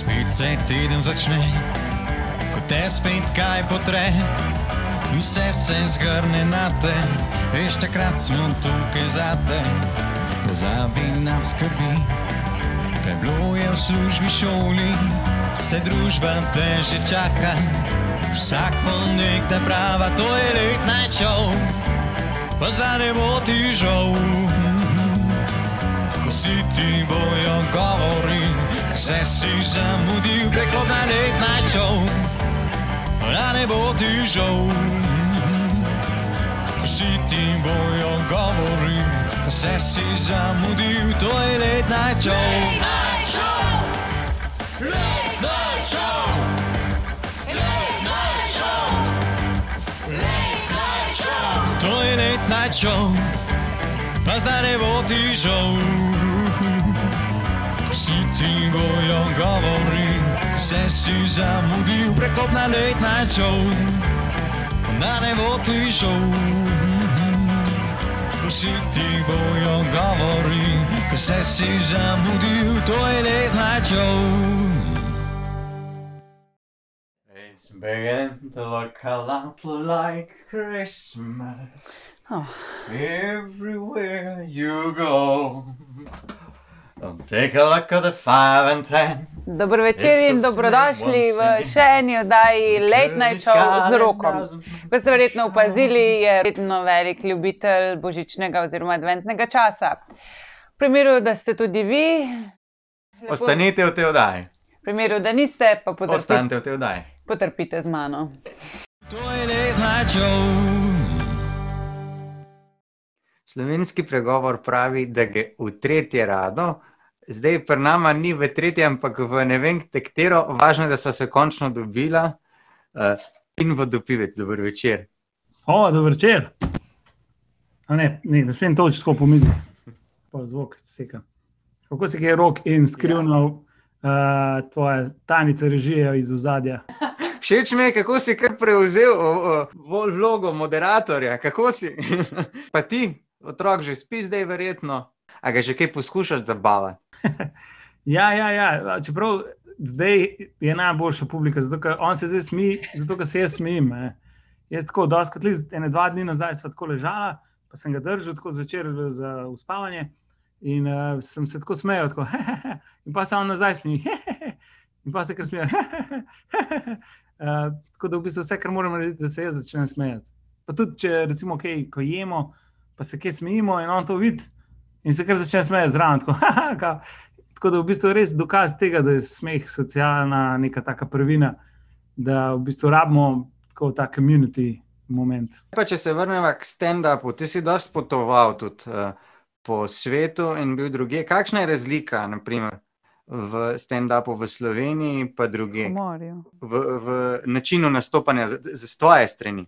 spet se teden začne, ko te spet kaj potre, in vse se zgrne nate, veš, takrat smo tukaj zate. Pozabi na skrbi, kaj bilo je v službi, šoli, se družba te že čaka. Vsak ponedeljek te prava, to je late night show, pa zdaj ne bo ti žal. Ko si ti bojo govori, vse si zamudil, preklop na late night show, da ne bo ti žal. Ko si ti bojo govori, vse si zamudil, to je late night show. Late night show, late night show, late night show, late night show, to je late night show, pa zdaj ne bo ti žal. Ko si ti bojo govori, vse si zamudil, preklop na late night show, da ne bo ti žal. Ko si ti bojo govori, vse si zamudil, to je late night show. It's beginning to look a lot like Christmas. Everywhere you go. Don't take a look at the 5 and 10. Dober večer in dobrodošli v še eni oddaji Late Night Show z Rokom. Kot ste verjetno opazili, je verjetno velik ljubitelj božičnega oziroma adventnega časa. V primeru, da ste tudi vi, ostanite v tej oddaji. V primeru, da niste, pa ostanite v tej oddaji. Potrpite z mano. To je Late Night Show. Slovenski pregovor pravi, da gre v tretje rado. Zdaj pri nama ni v tretje, ampak v ne vem katero. Važno je, da so se končno dobila. In vodopivec, dober večer. Dober večer. Ne smem toči tako po mizi. Pa zvok seka. Kako se je Rok in skrivno tvoja tajnica režije iz ozadja? Všeč mi je, kako si kar prevzel vlogo moderatorja. Kako si? Pa ti, otrok že spi zdaj verjetno. A ga že kaj poskušaš zabavati? Ja. Čeprav zdaj je najboljša publika, zato ker on se zdaj smi, zato ker se jaz smijim. Jaz tako doskrat, 1-2 dni nazaj sva tako ležala, pa sem ga držal tako zvečer za uspavanje in sem se tako smejal, tako in pa se on nazaj smi, in pa se kar smija, tako da v bistvu vse, kar moram narediti, da se jaz začnem smejati. Pa tudi, če recimo kaj, ko jemo, pa se kaj smijimo in on to vidi in se kar začne smejati zraven, tako da v bistvu res dokaz tega, da je smeh socialna neka taka prvina, da v bistvu rabimo tako ta community moment. Pa če se vrneva k stand-upu, ti si dosti potoval tudi po svetu in bil drugje. Kakšna je razlika, na primer, v stand-upu v Sloveniji pa drugje? V načinu nastopanja z tvoje strani?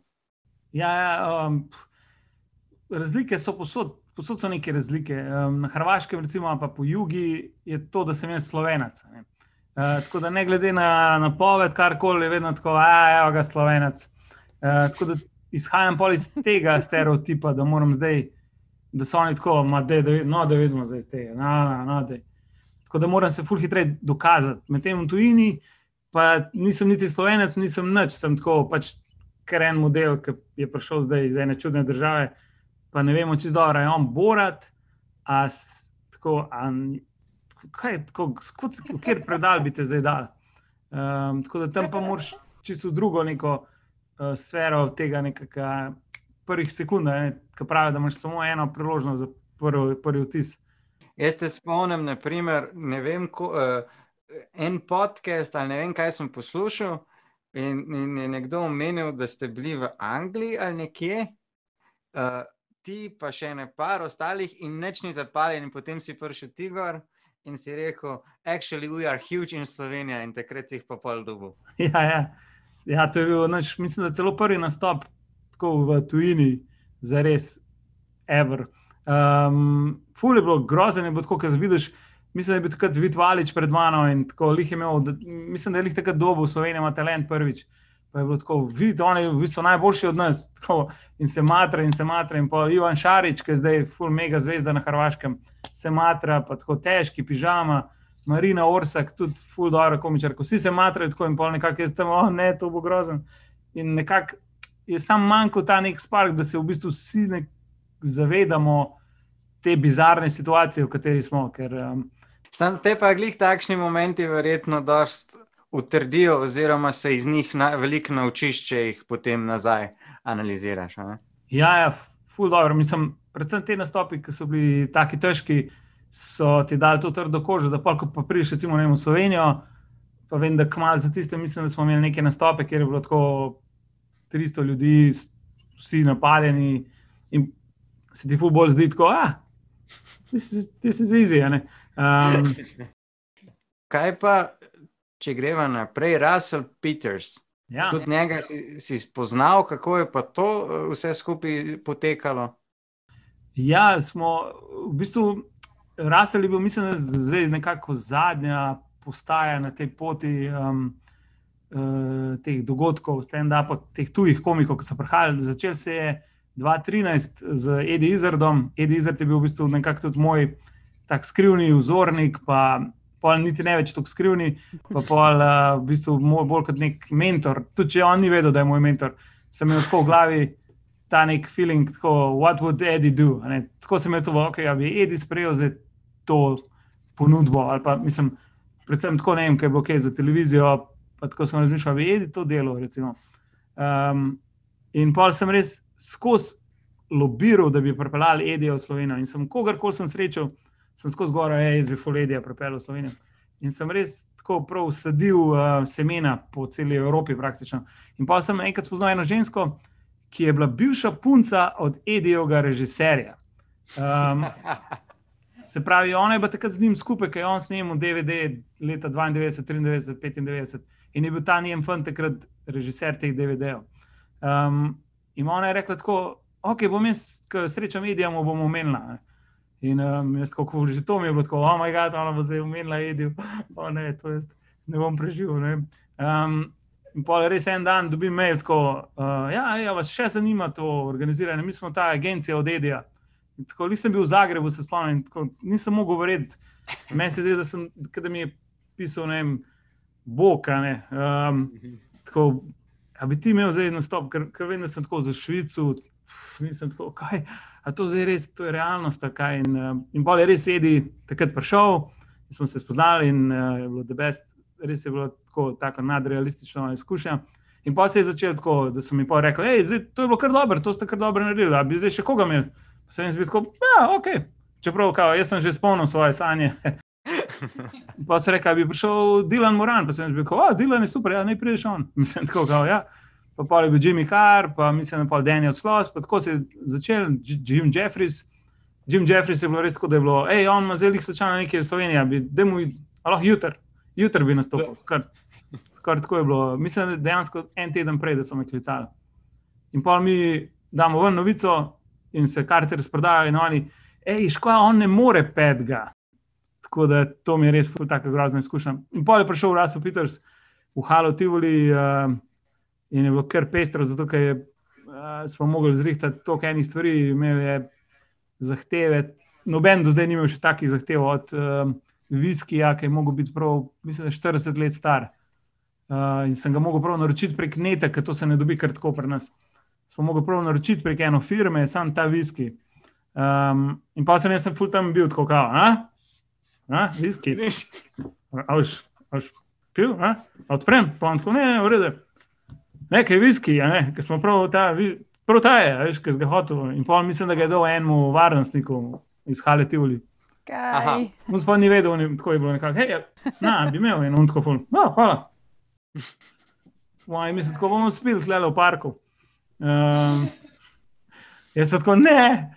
Razlike so posod so neke razlike. Na Hrvaškem recimo, pa po jugi je to, da sem jaz Slovenac. Tako da ne glede na napoved, karkoli je vedno tako, evo ga Slovenac. Tako da izhajam pol iz tega stereotipa, da moram zdaj, da so oni tako, da vidimo zdaj tega, Tako da moram se ful hitreje dokazati. Medtem v tujini pa nisem niti Slovenac, nisem nič, sem tako pač kar en model, ki je prišel zdaj iz ene čudne države, pa ne vemo čisto dobro, je on Borat, kjer predal bi te zdaj dal. Tako da tam pa moraš čisto drugo neko sfero tega nekega prvih sekund, ki pravi, da imaš samo eno priložnost za prvi vtis. Jaz te spomnim, na primer, ne vem, en podcast ali ne vem, kaj sem poslušal in je nekdo omenil, da ste bili v Angliji ali nekje, ti pa še ne par ostalih in nič ni zapaljen in potem si prišel ti gor in si rekel, actually we are huge in Slovenija in takrat si jih pa pol dobil. Ja, to je bil mislim, da celo prvi nastop tako v tujini zares ever. Ful je bilo grozen, je bilo tako, ker vidiš, mislim, da je bil takrat Vit Valič pred mano in tako lih je imel, mislim, da je lih takrat dobil, Slovenija ima talent prvič. Pa je bilo tako, vidi, on je v bistvu najboljši od nas, tako, in se matra, in pa Ivan Šarić, ki je zdaj ful mega zvezda na Hrvaškem, se matra, pa tako težki, pižama, Marina Orsak, tudi ful dobra komičarka. Vsi se matrajo tako in pol nekako jaz tam, ne, to bo grozen. In nekako je sam manjko ta nek spark, da se v bistvu vsi zavedamo te bizarne situacije, v kateri smo. Ker, Samo te pa glih takšni momenti verjetno dost utrdijo oziroma se iz njih veliko naučiš, če jih potem nazaj analiziraš. Ne? Ja, ful dobro. Mislim, predvsem te nastopi, ki so bili taki težki, so ti dali to trdo kožo, da pa prideš recimo v Slovenijo, pa vem, da kmalu za tiste mislim, da smo imeli neke nastope, kjer je bilo tako 300 ljudi, vsi napaljeni in se ti ful bolj zdi tako, this is easy, ne? Kaj pa, če greva naprej, Russell Peters? Ja. Tudi njega si spoznal, kako je pa to vse skupaj potekalo? Ja, smo v bistvu, Russell je bil, mislim, da zdaj nekako zadnja postaja na tej poti teh dogodkov, stand-upa, teh tujih komikov, ki so prihajali. Začel se je 2013 z Eddie Izzardom. Eddie Izzard je bil v bistvu nekako tudi moj tak skrivni vzornik, pa pol niti ne več tako skrivni, pa pol v bistvu bolj kot nek mentor. Tudi če on ni vedel, da je moj mentor, sem imel tako v glavi ta nek feeling, tako, what would Eddie do? Ne? Tako sem imel to, okay, bi Eddie sprejel za to ponudbo, ali pa mislim, predvsem tako ne vem, kaj bo kaj za televizijo, pa tako sem razmišljal, bi Eddie to delal, recimo. In pol sem res skozi lobiral, da bi pripeljali Eddija v Slovenijo. In sem kogarkoli sem srečal, sem skozi zgoraj, jaz bi ful Eddija pripeljal v Slovenijo. In sem res tako prav sadil semena po celi Evropi praktično. In pa sem enkrat spoznal eno žensko, ki je bila bivša punca od Eddijevega režiserja. Se pravi, ona je bila takrat z njim skupaj, ker je on snemal DVD leta 92, 93, 95 in je bil ta njen fant takrat režiser teh DVD-ev. In ona je rekla tako, ok, bom jaz, ko srečam Eddija, mu bom omenila. In jaz tako, že to mi je bilo tako, oh my god, ona bo zdaj omenila Eddiju, ne, to jaz ne bom preživel. Ne. In pol res en dan dobim mail tako, ja, vas še zanima to organiziranje, mi smo ta agencija od Eddija. Tako, nisem bil v Zagrebu, se spomnim, tako, nisem mogel verjeti. Meni se zdi, da mi je pisal, ne vem, Bog, ne. Tako, a bi ti imel zdaj nastop, ker vem, da sem tako za Švico, nisem tako, kaj, a to zdaj res, to je realnost, kaj. In pol je res Eddie takrat prišel, smo se spoznali in je bilo the best, res je bilo tako nadrealistično izkušnja. In pol se je začel tako, da so mi pol rekli, zdaj, to je bilo kar dobro, to ste kar dobro naredili, a bi zdaj še koga imeli? Pa sem jaz bil tako, ja, ok, čeprav, jaz sem že spomnil svoje sanje. Pa se reka, bi prišel Dylan Moran, pa sem bil tako, Dylan je super, ja, ne prideš on. Mislim, tako, ja. Pa pol je bil Jimmy Carr, pa mislim, da pol Daniel Sloss, pa tako se je začel Jim Jeffries. Jim Jeffries je bilo res tako, da je bilo, on ima zdaj slučajno nekaj v Sloveniji, dajmo jutr bi nastopil. Skar tako je bilo. Mislim, da dejansko en teden prej, da so me klicali. In pol mi damo ven novico in se karte razprodajo in oni, škoda, on ne more 5. Tako da to mi je res taka grozna izkušnja. In pol je prišel Russell Peters v Halo Tivoli in je bilo kar pestro, zato ker smo mogli zrihtati toliko enih stvari, imel je zahteve, noben do zdaj ni imel še takih zahtev od viskija, ki je mogel biti prav, mislim, da 40 let star. In sem ga mogel prav naročiti prek neta, ker to se ne dobi kar tako pri nas. Smo mogli prav naročiti prek eno firme, sam ta viski. In pa sem jaz ful tam bil tako kao, viski? A už pil, odprem? Pa on tako, ne, v redu. Nekaj viski, ker smo prav ta je, ker ga hotel. In pa mislim, da ga je dal enemu varnostniku iz Hale Tivoli. Kaj? On pa ni vedel, tako je bilo nekako, bi imel in on tako ful, hvala. In mislim, tako bomo spili tlele v parku. Jaz sem tako, ne.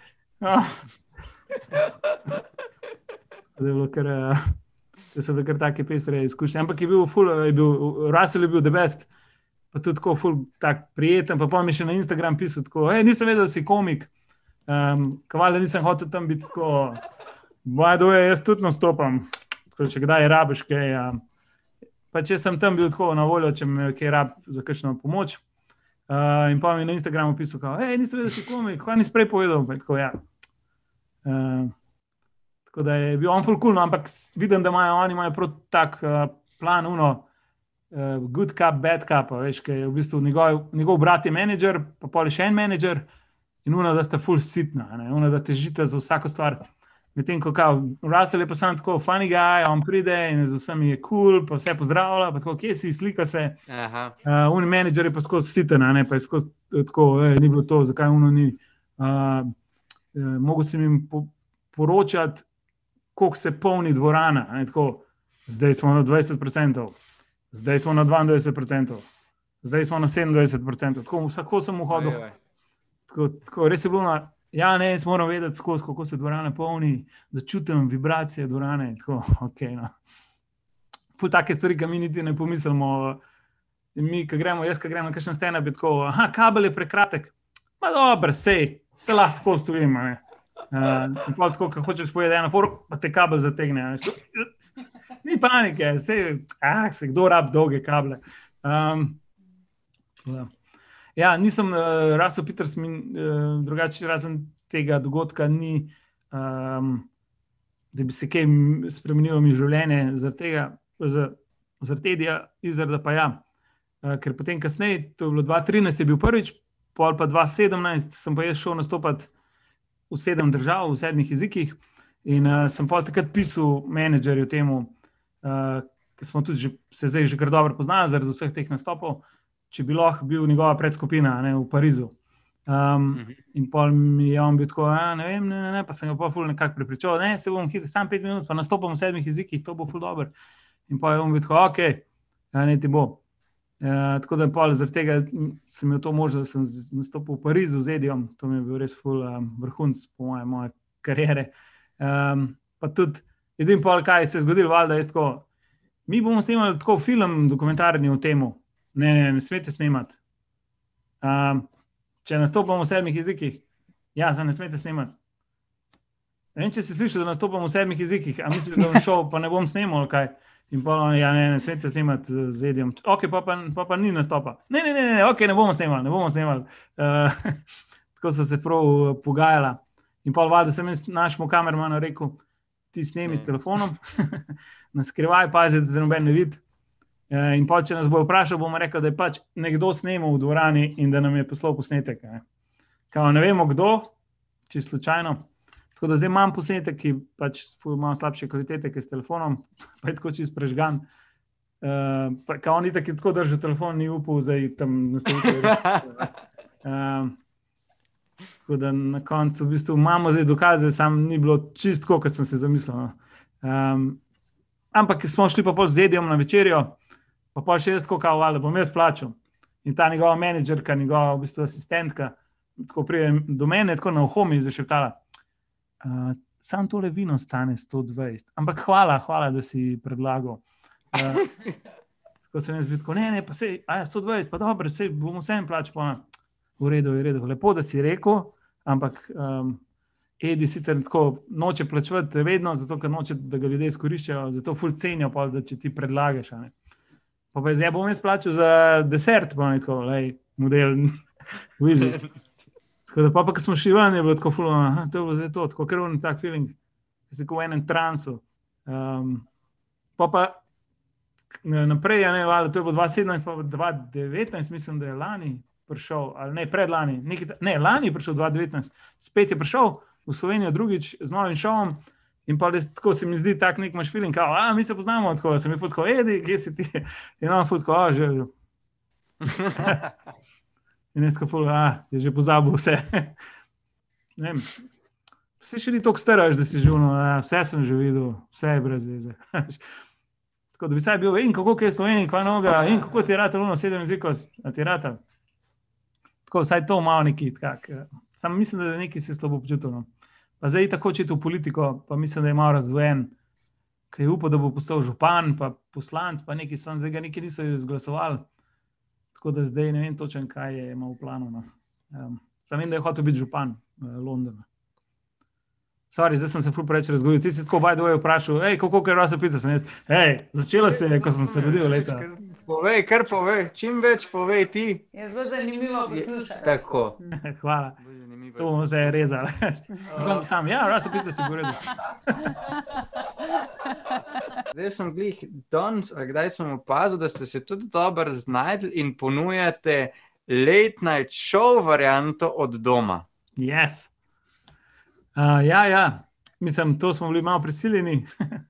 Da je bilo kar, da so bile kar take pestre izkušnje. Ampak je bil ful, Russell je bil the best, pa tudi tako ful tak prijeten, pa mi še na Instagram pisal tako, nisem vedel, da si komik, kaval, da nisem hotel tam biti tako, jaz tudi nastopam, tako, če kdaj rabiš kaj, pa če sem tam bil tako na voljo, če me kaj rab za kakšno pomoč, in pa mi na Instagramu pisal, nisem vedel, da si komik, kaj nisi prej povedal, pa tako, ja. Tako Tako da je bil on ful cool, no, ampak vidim, da oni imajo prav tak plan, good cup, bad cup, veš, ki je v bistvu njegov brat je menedžer, pa pol je še en menedžer in da sta ful sitna, da težite za vsako stvar. Medtem ko Russell je pa sam tako funny guy, on pride in z vsemi je cool, pa vse pozdravlja, pa tako, kje si, slika se. Menedžer je pa skozi siten, pa je skozi tako, ni bilo to, zakaj ni. Mogo sem jim poročati, koliko se polni dvorana. Tako, zdaj smo na 20%, zdaj smo na 22%, zdaj smo na 27%. Tako, vsako sem vhodil. Tako, res je bilo jaz moram vedeti skozi, kako se dvorana polni, da čutim vibracije dvorane. Tako, okay, no. Pol take stvari, ki mi niti ne pomislimo. Mi, ko gremo na kakšen stand-up, je tako, kabel je prekratek. Ma dobro, se lahko tako stojim. In pol tako, ko hočeš pojeti eno foru, pa te kabel zategne. Ni panike, se kdo rab dolge kable. Ja, nisem, Russell Peters drugače razen tega dogodka ni, da bi se kaj spremenilo mi življenje zaradi tega, izrada pa ja. Ker potem kasneje, to je bilo 2013 je bil prvič, pol pa 2017 sem pa jaz šel nastopati v 7 držav, v 7 jezikih in sem pol takrat pisal menedžerju temu, ki smo tudi se zdaj že kar dobro poznali zaradi vseh teh nastopov, če bi lahko bil njegova predskupina v Parizu. In pol mi je on bil tako, ne vem, pa sem ga pa ful nekako prepričal, se bom hitro, sam 5 minut, pa nastopam v 7 jezikih, to bo ful dobro. In pol je on bil tako, okej, ne ti bo. Tako da pol zaradi tega sem imel to možnost, da sem nastopil v Parizu z Edijom, to mi je bil res ful vrhunc po moje kariere. Pa tudi, edin pol, kaj se je zgodilo, valjda je tako, mi bomo snemali tako film dokumentarni o temu, ne smete snemati. Če nastopamo v 7 jezikih, se ne smete snemati. Ne vem, če si slišal, da nastopamo v 7 jezikih, a misliš, da bom šel, pa ne bom snemal, kaj? In pa ne smete snemati z Edijem. Ok, pa ni nastopa. Ne, ok, ne bomo snemali. Tako so se prav pogajala. In pa valjda sem našemu kamermanu rekel, ti snemi s telefonom, naskrivaj, pazi, da te noben ne vidi. In pa, če nas bo vprašal, bomo rekli, da je pač nekdo snemal v dvorani in da nam je poslal posnetek. Ne vemo kdo, čisto slučajno. Tako da zdaj imam posnetek, ki pač malo slabše kvalitete, ki je s telefonom, pa je tako čisto prežgan. Kao on itak je tako držal telefon, ni upal zdaj tam nastaviti. Tako da na koncu v bistvu imamo zdaj dokaze, sam ni bilo čisto, kot sem se zamislil. Ampak smo šli pa pol z Edijom na večerjo, pa pol še jaz tako da bom jaz plačal. In ta njegova menedžerka, njegova v bistvu asistentka, tako pride do mene, tako na uho mi zašeptala, sam tole vino stane 120, ampak hvala, da si predlagal. Tako sem jaz bil tako, ne, pa sej, 120, pa dobro, sej bomo vsem plačal, v redu, lepo, da si rekel, ampak Edi sicer tako noče plačevati vedno, zato ker noče, da ga ljudje izkoriščajo, zato ful cenijo, da če ti predlagaš. Pa zdaj bom jaz plačal za desert, pa ne tako, model, vizi. Tako da pa ko smo šli ven, je bilo tako ful, to je bilo zdaj to, tako krvni tak feeling, da si tako v enem transu. Pa naprej, to je bilo 2017, pa 2019, mislim, da je lani prišel, ali ne, predlani, lani je prišel 2019, spet je prišel v Slovenijo drugič z novim šovom in pa tako se mi zdi tak nek imaš feeling, kao, mi se poznamo, tako sem je ful tako, Edi, kje si ti? In on ful tako, že. In jaz tako ful, je že pozabil vse. Ne vem, vse še ni toliko staraš, da si živno, vse sem že videl, vse je brez veze. Tako da bi saj bil, in kako je Sloveniji, kva noga, in kako ti je ratal 7 jezikov, a ti je ratal. Tako, vsaj to malo neki, samo mislim, da neki se slabo počutil. No. Pa zdaj tako hoče v politiko, pa mislim, da je malo razdvojen, ker je upal, da bo postal župan, pa poslanc, pa neki sam, zdaj ga neki niso izglasovali. Tako da zdaj ne vem točen, kaj je imel v planu. No. Sam vem, da je hotel biti župan Londona. Sorry, zdaj sem se ful preveč razgovoril. Ti si tako by the way vprašal, kako je Russell Peters? Začela se je, ko sem se rodil leta. povej, kar povej, čim več povej ti. Je zelo zanimivo poslušati. Tako. Hvala. To bomo zdaj rezali. Sam, ja, raz se pita si bo redu. Zdaj sem glih danes, kdaj sem opazil, da ste se tudi dobro znajdli in ponujate late night show varianto od doma. Yes. Ja. Mislim, to smo bili malo prisiljeni.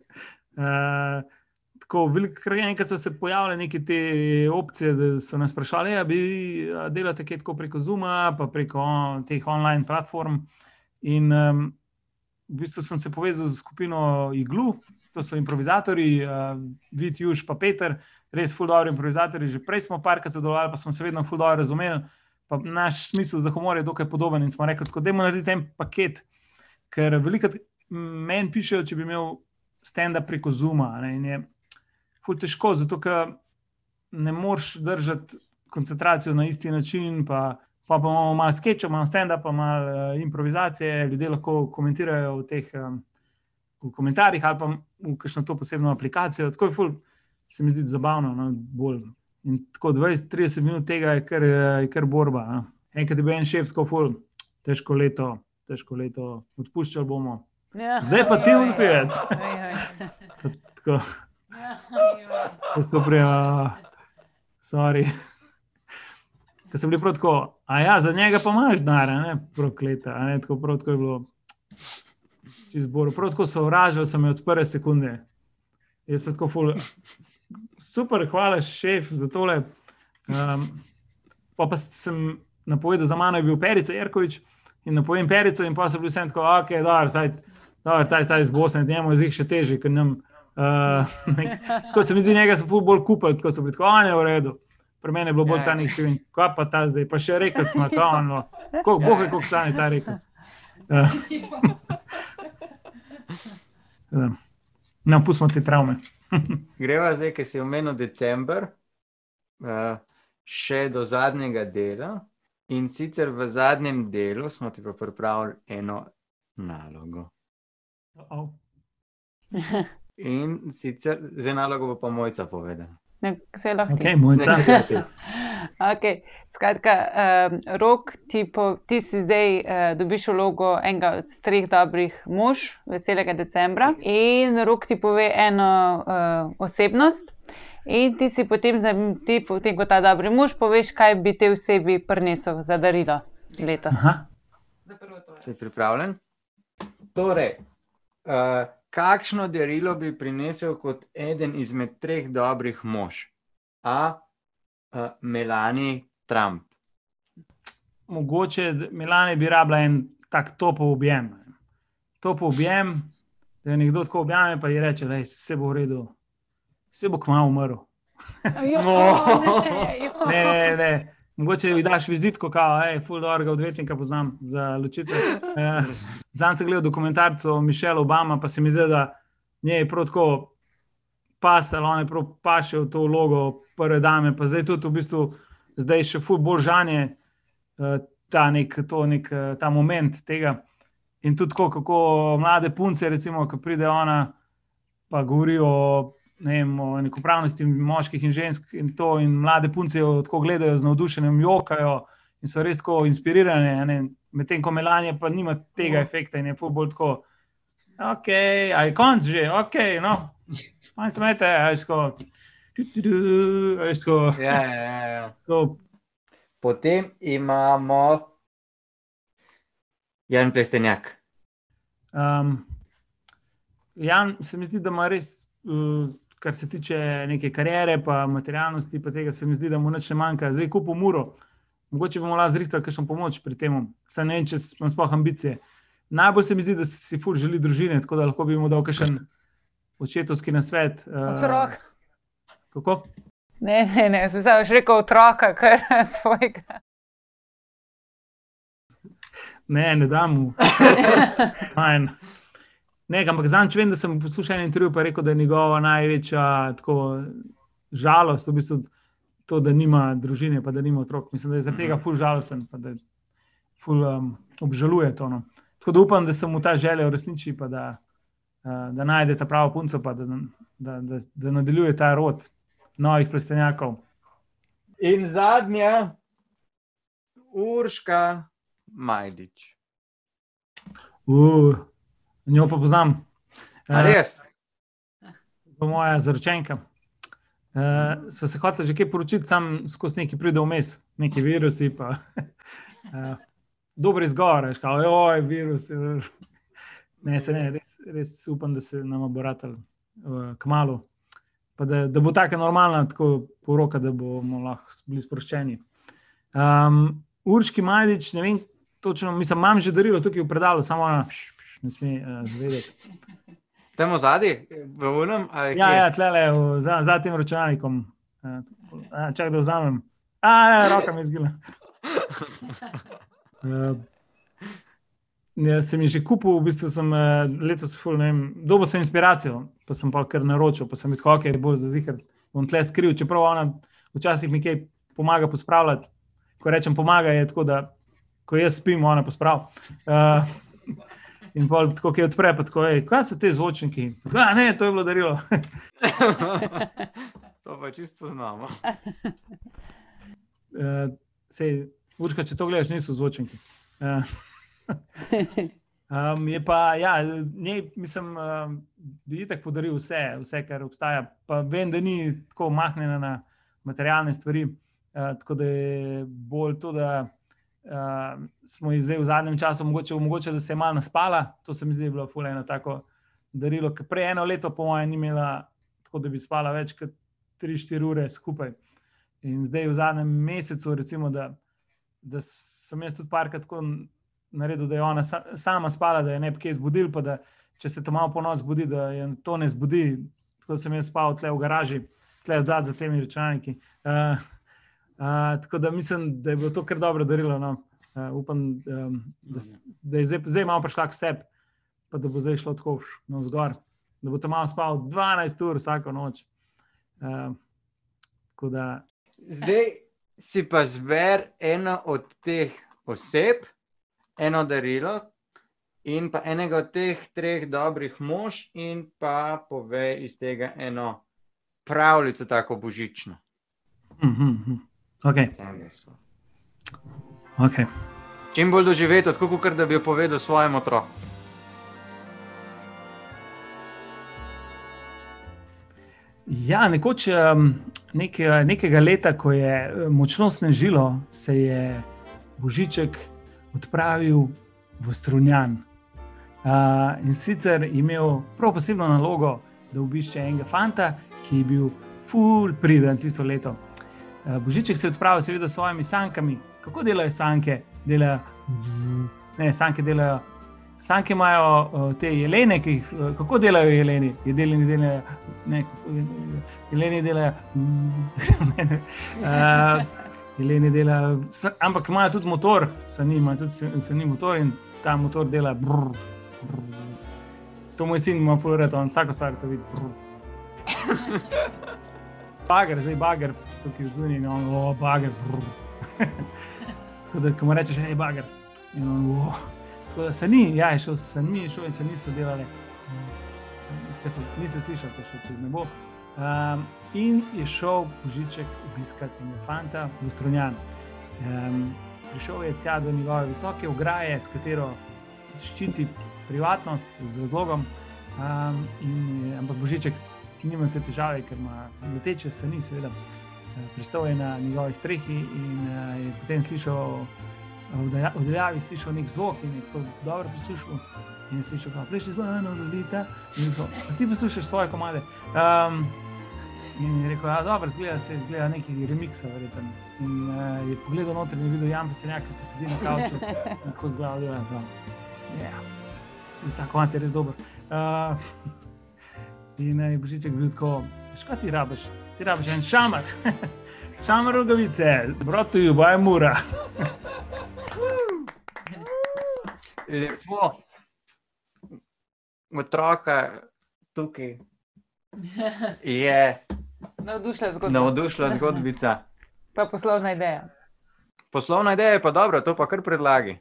Tako veliko enkrat so se pojavile neke te opcije, da so nas sprašali, bi delate kaj tako preko Zooma, pa preko teh online platform. In v bistvu sem se povezal z skupino Iglu, to so improvizatorji, Vid, Juš pa Peter, res ful dobri improvizatorji, že prej smo parkrat sodelovali, pa smo se vedno ful dobro razumeli, pa naš smisel za humor je dokaj podoben in smo rekli, tako dajmo narediti en paket, ker velikrat meni pišejo, če bi imel stand-up preko Zooma, ne, in je ful težko, zato ker ne moreš držati koncentracijo na isti način, pa imamo malo skečov, malo stand-upa, malo improvizacije, ljudje lahko komentirajo v teh v komentarjih ali pa v kakšno to posebno aplikacijo, tako je ful, se mi zdi zabavno, no, bolj. In tako 20-30 minut tega je kar borba. No. Enkrat je bil en šef tako ful, težko leto, odpuščali bomo. Ja. Zdaj pa ti unpijec. Tako. Tako prej, sorry. Ko sem bili prav tako, za njega pa imaš denar, ne, prokleta, ne, tako prav tako je bilo čist boru. Prav tako so vražali, sem me od prve sekunde. Jaz pa tako ful, super, hvala šef za tole. Pa sem napovedal, za mano je bil Perica Jerkovič in napovem Perico in pa so bili vsem tako, taj iz Bosne, njemu je še težji, ker nam tako se mi zdi, njega so ful bolj kupili, tako so bili tako, on je v redu. Pri meni je bilo bolj ta nekaj, kaj pa ta zdaj, pa še rekac ima, koliko stane ta rekac. No, pustimo te travme. Greva zdaj, ker si omenil december, še do zadnjega dela in sicer v zadnjem delu smo ti pa pripravili eno nalogo. In sicer, zdaj nalogo bo pa Mojca povedala. Se lahko ti. Ok, Mojca. Okay. Skratka, Rok, ti si zdaj dobiš vlogo enega od 3 dobrih mož, Veselega decembra, in Rok ti pove eno osebnost in ti si potem, ko ta dobri mož, poveš, kaj bi te osebi prinesel za darilo letos. Si pripravljen? Torej, kakšno darilo bi prinesel kot eden izmed 3 dobrih mož? Melanie Trump. Mogoče Melanie bi rabila en tak topov objem. Topov objem, da je nekdo tako objame, pa ji reče, da se bo v redu, se bo kmalu umrl. Ne. Mogoče ji daš vizitko, kao, ful dobrega odvetnika poznam za ločitve. Zanj sem gledal dokumentarco o Michelle Obama, pa se mi zdi, da njej je prav tako pasal, on je prav pašel to vlogo prve dame, pa zdaj tudi v bistvu, zdaj še ful bolj žanje ta moment tega. In tudi tako, kako mlade punce, recimo, ko pride ona, pa govori o enakopravnosti moških in žensk in to, in mlade punce jo tako gledajo z navdušenjem, jokajo in so res tako inspirirane, medtem ko Melania pa nima tega efekta in je ful bolj tako, je konc že, no, manj smete, Ja. Potem imamo Jan Plestenjak. Jan se mi zdi, da ima res, kar se tiče neke kariere, pa materialnosti, pa tega se mi zdi, da mu nič ne manjka. Zdaj kupil Muro, mogoče bomo lahko zrihtali kakšno pomoč pri tem, saj ne vem, če imam sploh ambicije. Najbolj se mi zdi, da si ful želi družine, tako da lahko bi mu dal kakšen očetovski nasvet. Otrok. Kako? Ne, sem rekel otroka, kar svojega. Ne dam mu. Fajn. Ne, ampak zanj, če vem, da sem poslušal en intervju, pa rekel, da je njegova največja tako žalost, v bistvu to, da nima družine, pa da nima otrok. Mislim, da je zaradi tega ful žalosten, pa da ful obžaluje to. No. Tako da upam, da se mu ta želja uresniči, pa da najde ta pravo punco, pa da nadaljuje ta rod. novih plestenjakov. In zadnja, Urška Majdič. Njo pa poznam. A res? To je moja zaročenka. Sva se hotela že kaj poročiti, sam skozi neki pride vmes, neki virusi, pa dober izgovor, kao, joj, virus. Ne, res upam, da se nam bo ratalo kmalu. Pa da bo taka normalna tako poroka, da bomo lahko bili sproščeni. Urški Majdič, ne vem točno, mislim, imam že darilo tukaj v predalu, samo ona ne sme zvedeti. Temo zadnji, v unem? Ja, tlele, za tem računalnikom. Čak, da vzamem. Ne, roka mi je izgila. Sem jih že kupil, v bistvu sem letos ful, ne vem, dobil sem inspiracijo, pa sem pa kar naročil, pa sem videl, ok, bo za zihar, bom tle skril, čeprav ona včasih mi kaj pomaga pospravljati. Ko rečem pomaga, je tako, da ko jaz spim, ona posprav. In pol tako, kaj odpre, pa tako, kaj so te zvočniki? Ne, to je bilo darilo. To pa čisto poznamo. Sej, Urška, če to gledaš, niso zvočniki. Je pa, ja, njej, mislim, bi itak podaril vse, kar obstaja, pa vem, da ni tako mahnjena na materialne stvari, tako da je bolj to, da smo ji zdaj v zadnjem času mogoče, da se je malo naspala, to se mi zdi bilo ful eno tako darilo, ker prej 1 leto po moje ni imela tako, da bi spala več kot 3-4 ure skupaj. In zdaj v zadnjem mesecu, recimo, da sem jaz tudi parkrat tako naredil, da je ona sama spala, da je ne bi kaj zbudil, pa da če se to malo po noč zbudi, da je to ne zbudi, tako da sem jaz spal tle v garaži, tle odzad za temi računalniki. Tako da mislim, da je bilo to kar dobro darilo. No. Upam, da je zdaj malo prišla k sebi, pa da bo zdaj šlo tako navzgor, da bo to malo spal 12 ur vsako noč. Tako da... Zdaj si pa zber eno od teh oseb, eno darilo in pa enega od teh 3 dobrih mož in pa povej iz tega eno pravljico tako božično. Ok. Čim bolj doživeti, tako kakor da bi jo povedal svojemu otroku. Ja, nekoč nekega leta, ko je močno snežilo, se je Božiček odpravil v Strunjan. In sicer je imel prav posebno nalogo, da obišče enega fanta, ki je bil ful priden tisto leto. Božiček se je odpravil seveda s svojimi sankami. Kako delajo sanke? Sanke imajo te jelene, kako delajo jeleni? Jeleni delajo... Jeleni delajo... Ampak imajo tudi motor, sani motor in ta motor dela... To moj sin ima ful rad, on vsako stvar, ko vidi... Bager, tukaj v zunji, in on, bager, tako da, ko mu rečeš, bager, in on, tako da sani, ja, je šel in sani so delali, nisem slišal, ker je šel čez nebo, in je šel Božiček obiskati enega fanta v Strunjan. Prišel je tja do njegove visoke ograje, s katero ščiti privatnost z razlogom, ampak Božiček nima te težave, ker ima leteče sani, seveda. Pristal je na njegovi strehi in je potem slišal, v daljavi slišal nek zvok in je tako dobro poslušal. In je slišal, plešči z mano do leta. In je tako, ti poslušaš svoje komade. In je rekel, dobro, izgleda neki remiksa, verjetno. In je pogledal noter in je videl Jan Plestenjaka, ki sedi na kavču in tako zgleda, ta komad je res dober. In je Božiček bil tako, kaj ti rabiš? Ti rabiš en šamar. Šamar Rogavice, brought to you by Mura. Lepo. Otroka tukaj je navdušila zgodbica. Pa poslovna ideja. Poslovna ideja je pa dobro, to pa kar predlagi.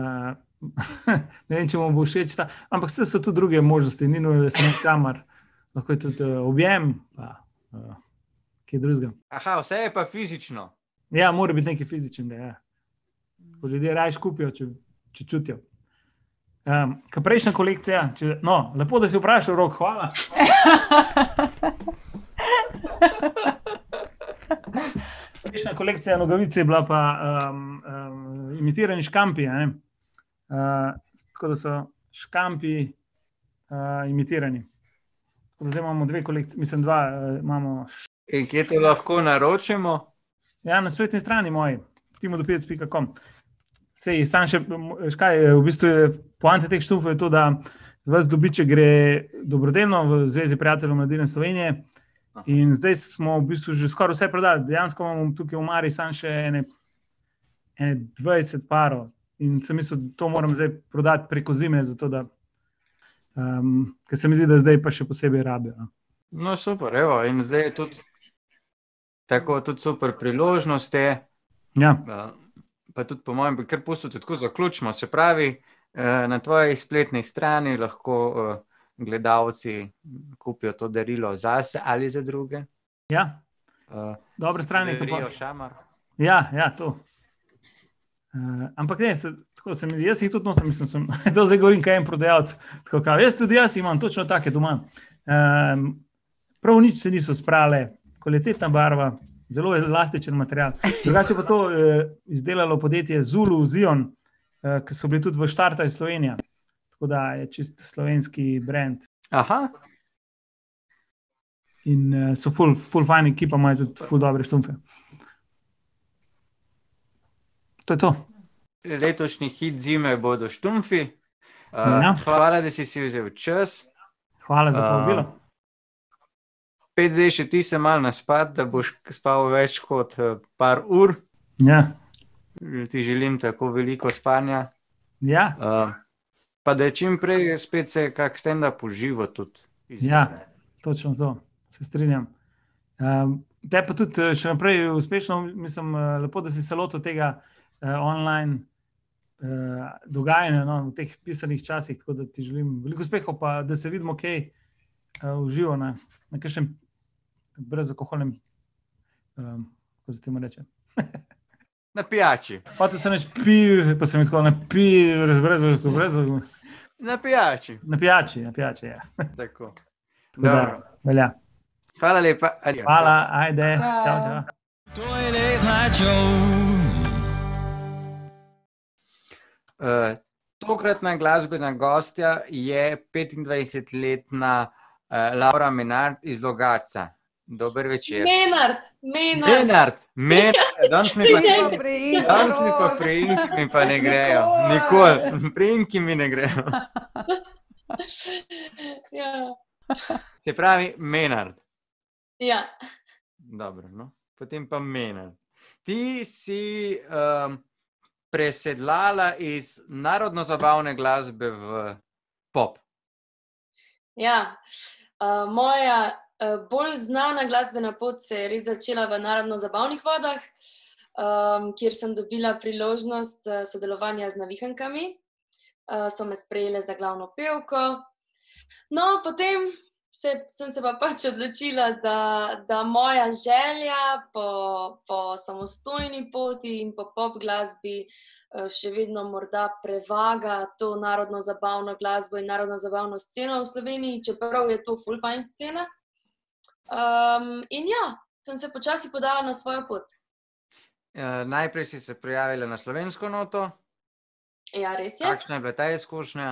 Ne vem, če mu bo všeč ta, ampak so tudi druge možnosti, ni nujno, da se nek šamar lahko je tudi objem, pa kaj drugega. Aha, vse je pa fizično. Ja, mora biti nekaj fizičnega, ja. Ko ljudje rajš kupijo, če čutijo. Kaj prejšnja kolekcija, lepo, da si vprašal, Rok, hvala. Prejšnja kolekcija nogavic je bila pa imitirani škampi, tako da so škampi imitirani. Tako da zdaj imamo 2 kolekcije, mislim 2 imamo. In kje to lahko naročimo? Ja, na spletni strani moji, timodopijec.com. Sej, sam še, škaj, v bistvu je poanta teh štufov je to, da vas dobiček gre dobrodelno v Zvezi prijateljev mladine Slovenije in zdaj smo v bistvu že skoraj vse prodali. Dejansko imamo tukaj v Mari sam še ene 20 parov in sem mislil, da to moram zdaj prodati preko zime, zato da, ker se mi zdi, da zdaj pa še posebej rabijo. No, super, evo, in zdaj je tudi tako, tudi super priložnost je. Ja. Pa tudi po mojem, kar pustite, tako zaključimo. Se pravi, na tvoji spletni strani lahko gledalci kupijo to darilo zase ali za druge. Ja, dobre strani. Darilo šamar. Ja, to. Ampak ne, tako se mi, jaz jih tudi nosim, mislim, to zdaj govorim, kaj en prodajalec. Tako kao, jaz imam točno take doma. Prav nič se niso sprale, kvalitetna barva, zelo elastičen material. Drugače pa to izdelalo podjetje Zulu Zion, ki so bili tudi v Štarta iz Slovenija. Tako da je čist slovenski brand. Aha. In so ful fajn ekipa, imajo tudi ful dobre štumfe. To je to. Letošnji hit zime bodo štumfi. Ja. Hvala, da si vzel čas. Hvala za povabilo. Zdaj še ti se malo naspat, da boš spal več kot par ur. Ja. Ti želim tako veliko spanja. Ja. Pa da je čim prej spet se kak stand-up uživo tudi. Ja, točno to. Se strinjam. Te pa tudi še naprej uspešno, mislim, lepo, da si se lotil tega online dogajanja v teh pisanih časih, tako da ti želim veliko uspehov, pa da se vidimo kaj uživo na kakšnem brezalkoholnem, kako se temu reče? Na pijači. Pa se neč pil, pa se mi tako brezalkohol. Na pijači. Na pijači, ja. Tako. Dobro. Velja. Hvala lepa. Hvala, ajde. Čau. To je Late Night Show. Tokratna glasbena gostja je 25-letna Laura Menard iz Logatca. Dober večer. Menard. Danes mi pa priimki mi pa ne grejo. Nikoli. Priimki mi ne grejo. Ja. Se pravi Menard. Ja. Dobro, no. Potem pa Menard. Ti si presedlala iz narodno-zabavne glasbe v pop. Ja. Moja bolj znana glasbena pot se je res začela v narodno-zabavnih vodah, kjer sem dobila priložnost sodelovanja z Navihankami. So me sprejele za glavno pevko. No, potem sem se pa pač odločila, da moja želja po samostojni poti in po pop glasbi še vedno morda prevaga to narodno-zabavno glasbo in narodno-zabavno sceno v Sloveniji, čeprav je to ful fajn scena. In ja, sem se počasi podala na svojo pot. Najprej si se prijavila na slovensko noto. Ja, res je. Kakšna je bila ta izkušnja?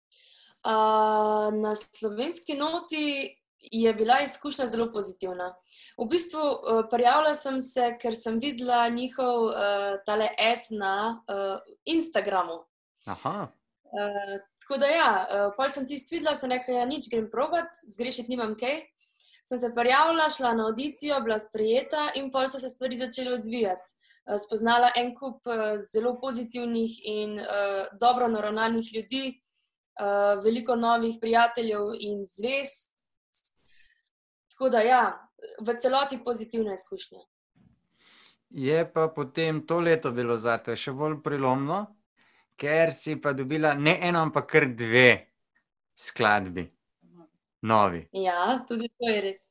Na slovenski noti je bila izkušnja zelo pozitivna. V bistvu prijavila sem se, ker sem videla njihov tale ad na Instagramu. Aha. Tako da ja, pol sem tisto videla, sem rekla, ja, nič, grem probat, zgrešiti nimam kaj. Sem se prijavila, šla na audicijo, bila sprejeta in pol so se stvari začele odvijati. Spoznala en kup zelo pozitivnih in dobro naravnanih ljudi, veliko novih prijateljev in zvez. Tako da ja, v celoti pozitivna izkušnja. Je pa potem to leto bilo zate še bolj prelomno, ker si pa dobila ne eno, ampak kar 2 skladbi. novi. Ja, tudi to je res.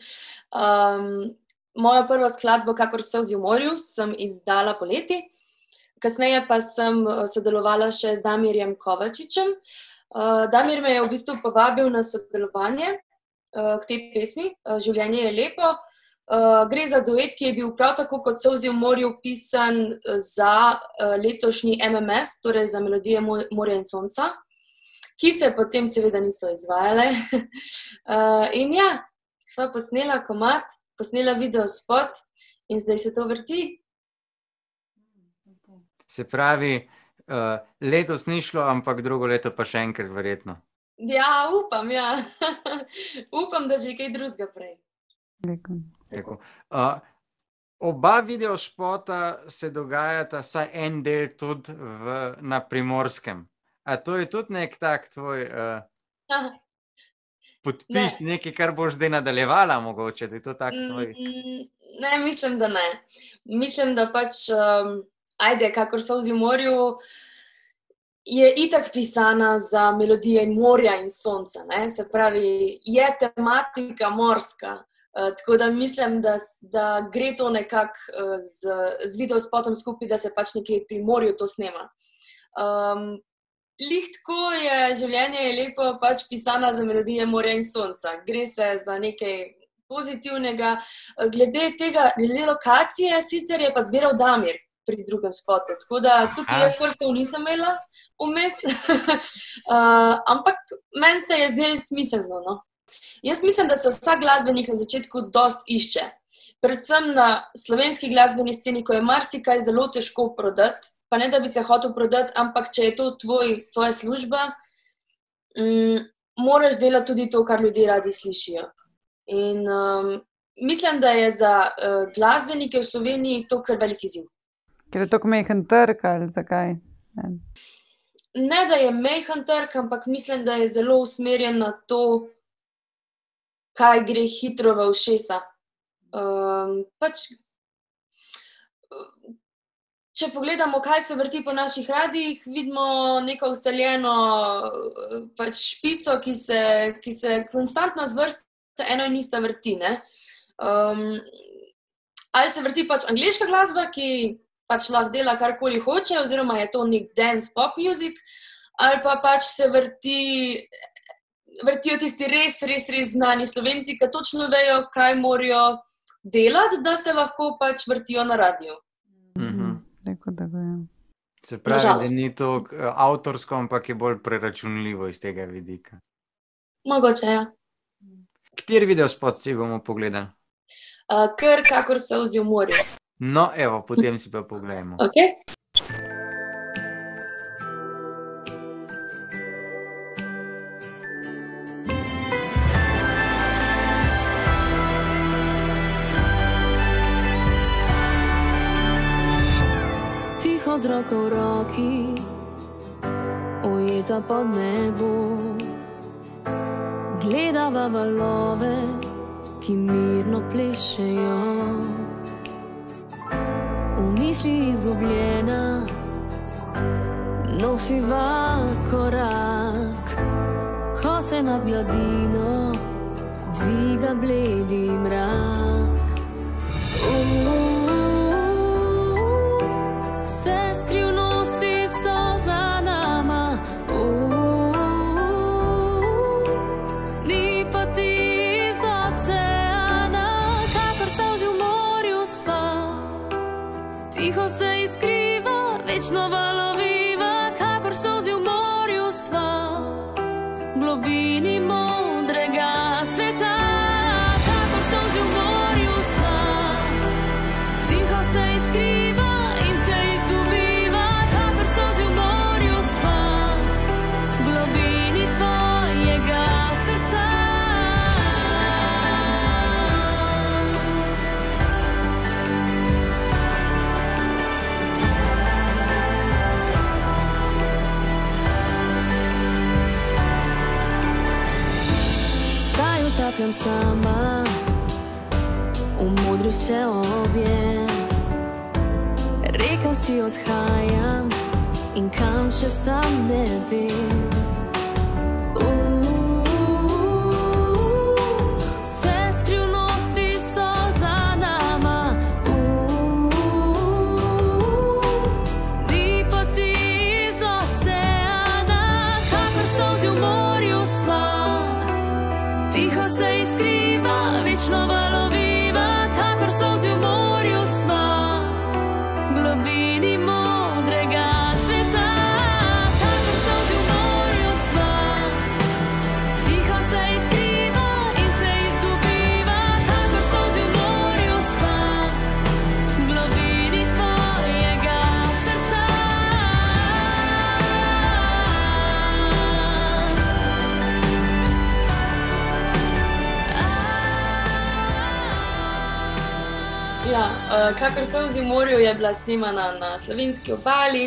Mojo prvo skladbo, Kakor solzi v morju, sem izdala poleti. Kasneje pa sem sodelovala še z Damirjem Kovačičem. Damir me je v bistvu povabil na sodelovanje k tej pesmi, Življenje je lepo. Gre za duet, ki je bil prav tako kot Solzi v morju pisan za letošnji MMS, torej za Melodije morja in sonca, ki se potem seveda niso izvajale. In ja, sva posnela komad, posnela videospot in zdaj se to vrti. Se pravi, letos ni šlo, ampak drugo leto pa še enkrat verjetno. Ja, upam, ja. Upam, da že kaj drugega prej. Tako. Oba videospota se dogajata vsaj en del tudi na Primorskem. A to je tudi nek tak tvoj podpis, nekaj, kar boš zdaj nadaljevala mogoče, da je to tak tvoj... Ne, mislim, da ne. Mislim, da pač, Kakor solzi v morju, je itak pisana za melodije morja in sonca, ne? Se pravi, je tematika morska. Tako da mislim, da gre to nekako z videospotom skupaj, da se pač nekje pri morju to snema. Lih tako je Življenje je lepo pač pisana za melodije morja in sonca. Gre se za nekaj pozitivnega. Glede lokacije sicer je pa zbiral Damir pri drugem spotu, tako da tukaj jaz prstov nisem imela vmes, ampak meni se je zdelo smiselno, no. Jaz mislim, da se vsak glasbenik na začetku dost išče. Predvsem na slovenski glasbeni sceni, ko je marsikaj zelo težko prodati, pa ne da bi se hotel prodati, ampak če je to tvoja služba, moraš delati tudi to, kar ljudje radi slišijo. In mislim, da je za glasbenike v Sloveniji to kar velik izziv. Ker je to mehen trg ali zakaj? Ne, da je mehen trg, ampak mislim, da je zelo usmerjen na to, kaj gre hitro v ušesa. Če pogledamo, kaj se vrti po naših radijih, vidimo neko ustaljeno špico, ki se konstantno zvrsti eno in ista vrti, ne. Ali se vrti pač angleška glasba, ki pač lahko dela karkoli hoče, oziroma je to nek dance pop music, ali pa pač se vrtijo tisti res znani Slovenci, ki točno vejo, kaj morajo delati, da se lahko pač vrtijo na radiju. Se pravi, da ni to avtorsko, ampak je bolj preračunljivo iz tega vidika. Mogoče, ja. Kateri videospot si bomo pogledali? Kakor solzi v morju. No, evo, potem si pa pogledamo. Okay. Tiho z roko v roki, ujeta pod nebo, gledava valove, ki mirno plešejo. V misli izgubljena, nosiva korak, ko se nad gladino dviga bledi mrak. Vse skrivnosti so za nama, ni pa ti iz oceana, kakor solzi v morju sva. Tiho se izkriva, večno valoviva, kakor solzi v morju sva. V globini modrega sveta, kakor solzi v morju sva. Tiho se izkriva in se izgubiva, kakor solzi v morju sva. V globini tvojega srca. Utapljam sama, v modru se objem, rekel si odhajam in kam še sam ne vem. Tiho se izkriva, večno valoviva, kakor solzi v morju sva, globini modrega sveta, kakor solzi v morju sva. Tiho se izkriva in se izgubiva, kakor solzi v morju sva, globini tvojega srca. Ja, kakor solzi v morju je bila snemana na slovenski obali.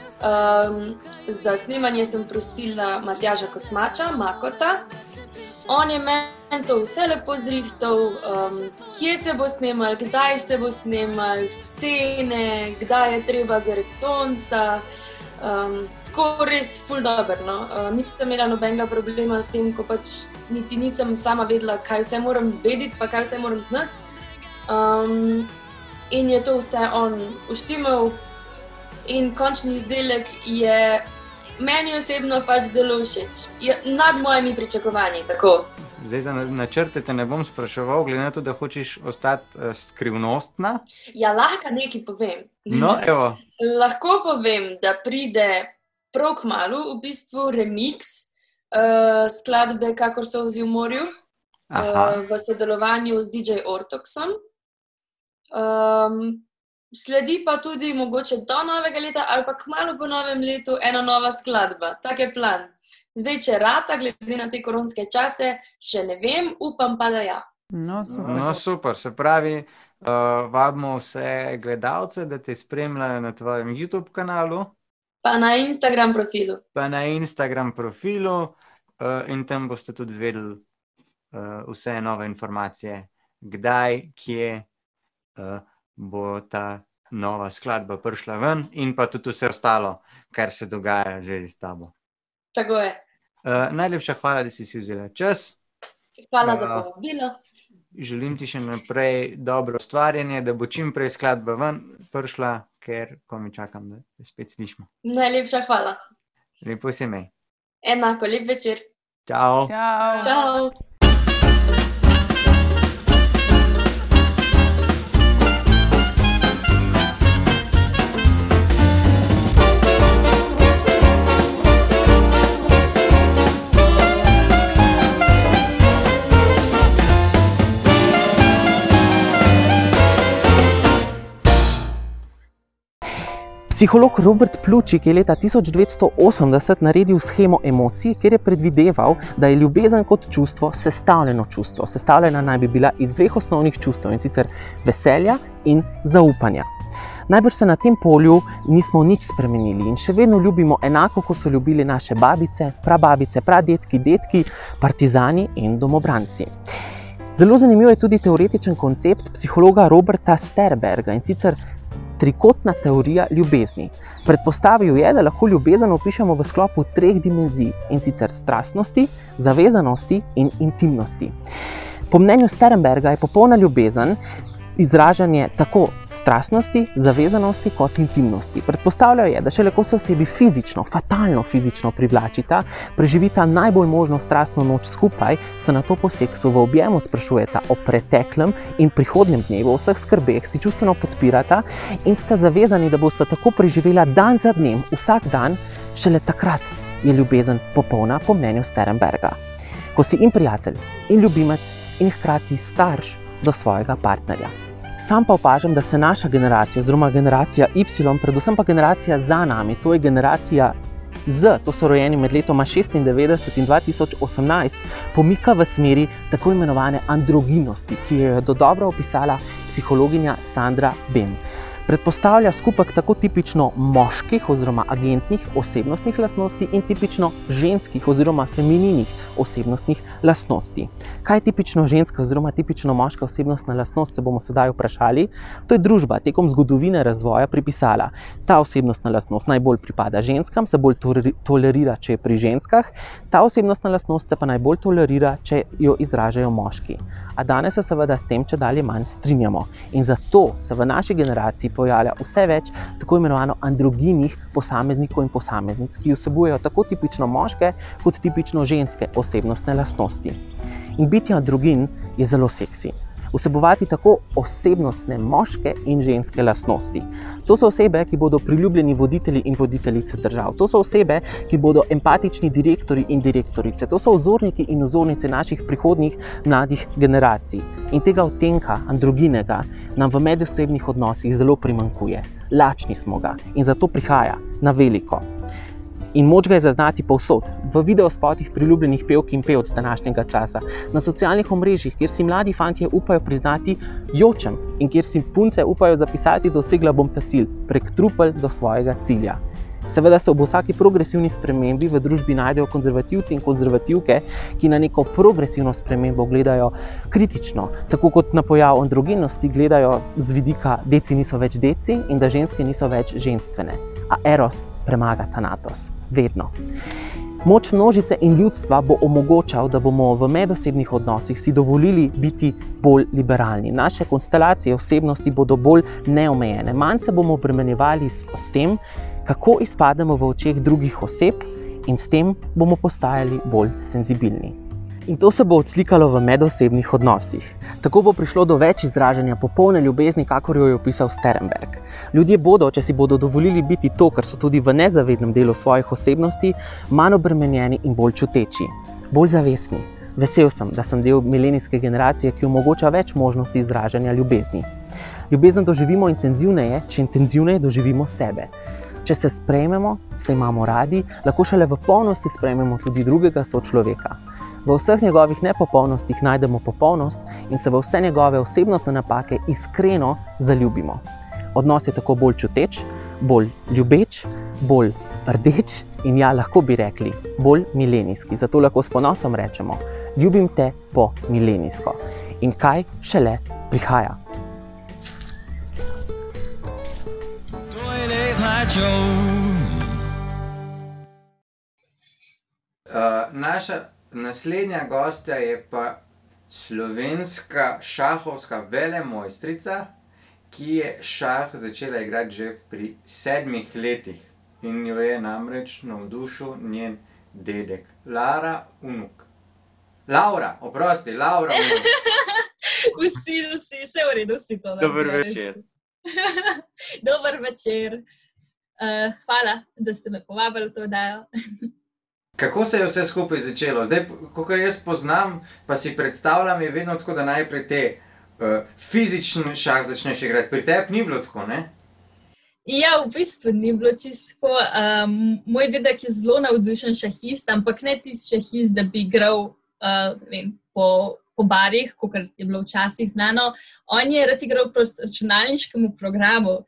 Za snemanje sem prosila Matjaža Kosmača, Makota. On je meni to vse lepo zrihtal, kje se bo snemal, kdaj se bo snemal, scene, kdaj je treba zaradi sonca. Tako res ful dobro, no. Nisem imela nobenega problema s tem, ko pač niti nisem sama vedela, kaj vse moram vedeti, pa kaj vse moram znati. In je to vse on uštimal in končni izdelek je meni osebno pač zelo všeč. Je nad mojimi pričakovanji, tako. Zdaj za načrte te ne bom spraševal, glede na to, da hočeš ostati skrivnostna. Ja, lahko nekaj povem. No, evo. Lahko povem, da pride prav kmalu v bistvu remix skladbe Kakor solzi v morju v sodelovanju z DJ Ortoxom. Sledi pa tudi mogoče do novega leta ali pa kmalu po novem letu ena nova skladba. Tak je plan. Zdaj, če rata, glede na te koronske čase, še ne vem, upam pa, da ja. No, super. No, super. Se pravi, vabimo vse gledalce, da te spremljajo na tvojem YouTube kanalu. Pa na Instagram profilu. In tam boste tudi vedeli vse nove informacije, kdaj, kje bo ta nova skladba prišla ven in pa tudi vse ostalo, kar se dogaja zdaj s tabo. Tako je. Najlepša hvala, da si vzela čas. Hvala za povabilo. Želim ti še naprej dobro ustvarjanje, da bo čim prej skladba ven prišla, ker komaj čakam, da spet slišimo. Najlepša hvala. Lepo se imej. Enako, lep večer. Čau. Čau. Čau. Psiholog Robert Plučik je leta 1980 naredil shemo emocij, kjer je predvideval, da je ljubezen kot čustvo sestavljeno čustvo. Sestavljena naj bi bila iz dveh osnovnih čustev, in sicer veselja in zaupanja. Najbrž se na tem polju nismo nič spremenili in še vedno ljubimo enako, kot so ljubili naše babice, prababice, pradedki, dedki, partizani in domobranci. Zelo zanimiv je tudi teoretičen koncept psihologa Roberta Sternberga, in sicer trikotna teorija ljubezni. Predpostavil je, da lahko ljubezen opišemo v sklopu treh dimenzij, in sicer strastnosti, zavezanosti in intimnosti. Po mnenju Sternberga je popolna ljubezen izražanje tako strastnosti, zavezanosti kot intimnosti. Predpostavljal je, da šele ko se osebi fizično, fatalno fizično privlačita, preživita najbolj možno strastno noč skupaj, se nato po seksu v objemu sprašujeta o preteklem in prihodnjem dnevu, o vseh skrbeh, si čustveno podpirata in sta zavezani, da bosta tako preživela dan za dnem, vsak dan, šele takrat je ljubezen popolna po mnenju Sternberga. Ko si in prijatelj, in ljubimec, in hkrati starš do svojega partnerja. Sam pa opažam, da se naša generacija, oziroma generacija Y, predvsem pa generacija za nami, to je generacija Z, to so rojeni med letoma 96 in 2018, pomika v smeri tako imenovane androginosti, ki jo je dodobra opisala psihologinja Sandra Bem. Predpostavlja skupek tako tipično moških oziroma agentnih osebnostnih lastnosti in tipično ženskih oziroma femininih osebnostnih lastnosti. Kaj je tipično ženska oziroma tipično moška osebnostna lastnost, se bomo sedaj vprašali. To je družba tekom zgodovine razvoja pripisala. Ta osebnostna lastnost najbolj pripada ženskam, se bolj tolerira, če je pri ženskah, ta osebnostna lastnost se pa najbolj tolerira, če jo izražajo moški. A danes se seveda s tem čedalje manj strinjamo. In zato se v naši generaciji pojavlja vse več tako imenovano androginih posameznikov in posameznic, ki vsebujejo tako tipično moške kot tipično ženske osebnostne lastnosti. In biti androgin je zelo seksi. Vsebovati tako osebnostne moške in ženske lastnosti. To so osebe, ki bodo priljubljeni voditelji in voditeljice držav. To so osebe, ki bodo empatični direktori in direktorice. To so vzorniki in vzornice naših prihodnjih mladih generacij. In tega odtenka androginega nam v medosebnih odnosih zelo primanjkuje. Lačni smo ga in zato prihaja na veliko. In moč ga je zaznati povsod, v videospotih priljubljenih pevk in pevc današnjega časa, na socialnih omrežjih, kjer si mladi fantje upajo priznati jočem in kjer si punce upajo zapisati dosegla bom ta cilj, prek trupel do svojega cilja. Seveda se ob vsaki progresivni spremembi v družbi najdejo konzervativci in konzervativke, ki na neko progresivno spremembo gledajo kritično, tako kot na pojav androgenosti gledajo z vidika deci niso več deci in da ženske niso več ženstvene. A eros premaga thanatos. Vedno. Moč množice in ljudstva bo omogočal, da bomo v medosebnih odnosih si dovolili biti bolj liberalni. Naše konstelacije osebnosti bodo bolj neomejene. Manj se bomo obremenjevali s tem, kako izpademo v očeh drugih oseb in s tem bomo postajali bolj senzibilni. In to se bo odslikalo v medosebnih odnosih. Tako bo prišlo do več izražanja popolne ljubezni, kakor jo je opisal Sternberg. Ljudje bodo, če si bodo dovolili biti to, kar so tudi v nezavednem delu svojih osebnosti, manj obremenjeni in bolj čuteči, bolj zavestni. Vesel sem, da sem del milenijske generacije, ki omogoča več možnosti izražanja ljubezni. Ljubezen doživimo intenzivneje, če intenzivneje doživimo sebe. Če se sprejmemo, se imamo radi, lahko šele v polnosti sprejmemo tudi drugega sočloveka. V vseh njegovih nepopolnostih najdemo popolnost in se v vse njegove osebnostne napake iskreno zaljubimo. Odnos je tako bolj čuteč, bolj ljubeč, bolj rdeč in ja, lahko bi rekli, bolj milenijski. Zato lahko s ponosom rečemo, ljubim te po milenijsko. In kaj šele prihaja? To je Late Night Show. Naša naslednja gostja je pa slovenska šahovska velemojstrica, ki je šah začela igrati že pri 7 letih in jo je namreč navdušil njen dedek. Laura Unuk. Laura, oprosti, Laura Unuk. Vsi, vse v redu, vsi to. Dober večer. Dober večer. Hvala, da ste me povabili v to oddajo. Kako se je vse skupaj začelo? Zdaj, kakor jaz poznam, pa si predstavljam, je vedno tako, da najprej te fizični šah začneš igrati. Pri tebi ni bilo tako, ne? Ja, v bistvu ni bilo čisto tako. Moj dedek je zelo navdušen šahist, ampak ne tisti šahist, da bi igral po barih, kot je bilo včasih znano. On je rad igral proti računalniškemu programu.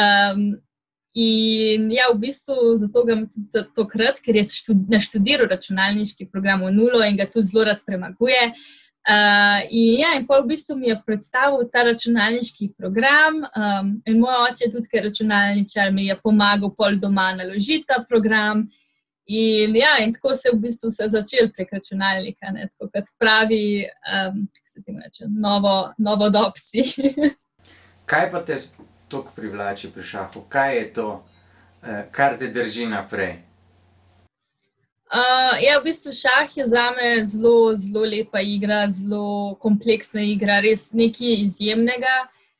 In ja, v bistvu zato ga tudi tokrat, ker je naštudiral računalniški program v nulo in ga tudi zelo rad premaguje. In pol v bistvu mi je predstavil ta računalniški program in moj oče tudi, ker računalničar, mi je pomagal pol doma naložiti ta program. In tako se v bistvu se začel prek računalnika, ne, tako kot pravi, kako se temu reče, novodobci. Kaj pa te toliko privlači pri šahu? Kaj je to, kar te drži naprej? V bistvu šah je zame zelo, zelo lepa igra, zelo kompleksna igra, res nekaj izjemnega.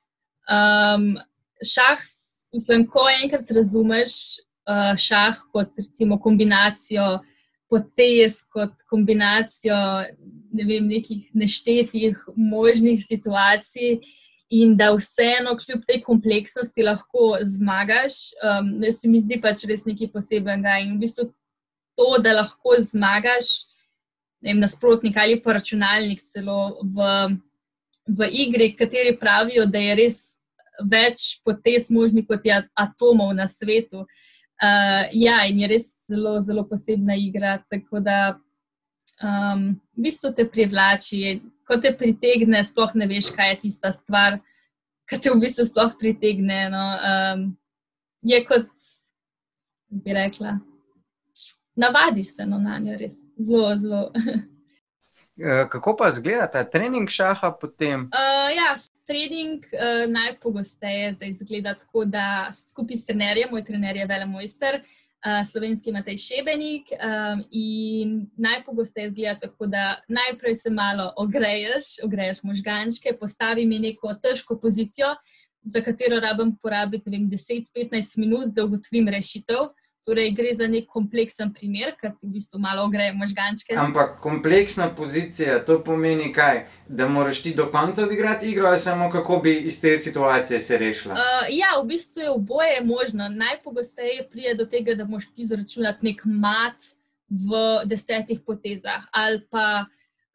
Šah, mislim, ko enkrat razumeš šah kot recimo kombinacijo potez, kot kombinacijo, ne vem, nekih neštetih možnih situacij, in da vseeno kljub tej kompleksnosti lahko zmagaš, se mi zdi pač res nekaj posebnega. In v bistvu to, da lahko zmagaš, ne vem, nasprotnik ali pa računalnik celo v igri, kateri pravijo, da je res več potez možnih kot je atomov na svetu. In je res zelo, zelo posebna igra, tako da v bistvu te privlači. Ko te pritegne, sploh ne veš, kaj je tista stvar, ki te v bistvu sploh pritegne. Je kot, bi rekla, navadiš se na njo res. Zelo, zelo. Kako pa izgleda ta trening šaha potem? Trening najpogosteje izgleda tako, da skupaj s trenerjem, moj trener je velemojster, slovenski Matej Šebenik in najpogosteje izgleda tako, da najprej se malo ogreješ možgančke, postavi mi neko težko pozicijo, za katero rabim porabiti 10-15 minut, da ugotovim rešitev. Torej, gre za nek kompleksen primer, ker ti v bistvu malo ogreje možgančke. Ampak kompleksna pozicija, to pomeni kaj? Da moraš ti do konca odigrati igro ali samo kako bi iz te situacije se rešila? Ja, v bistvu je oboje možno. Najpogosteje pride do tega, da moraš ti zaračunati nek mat v 10 potezah ali pa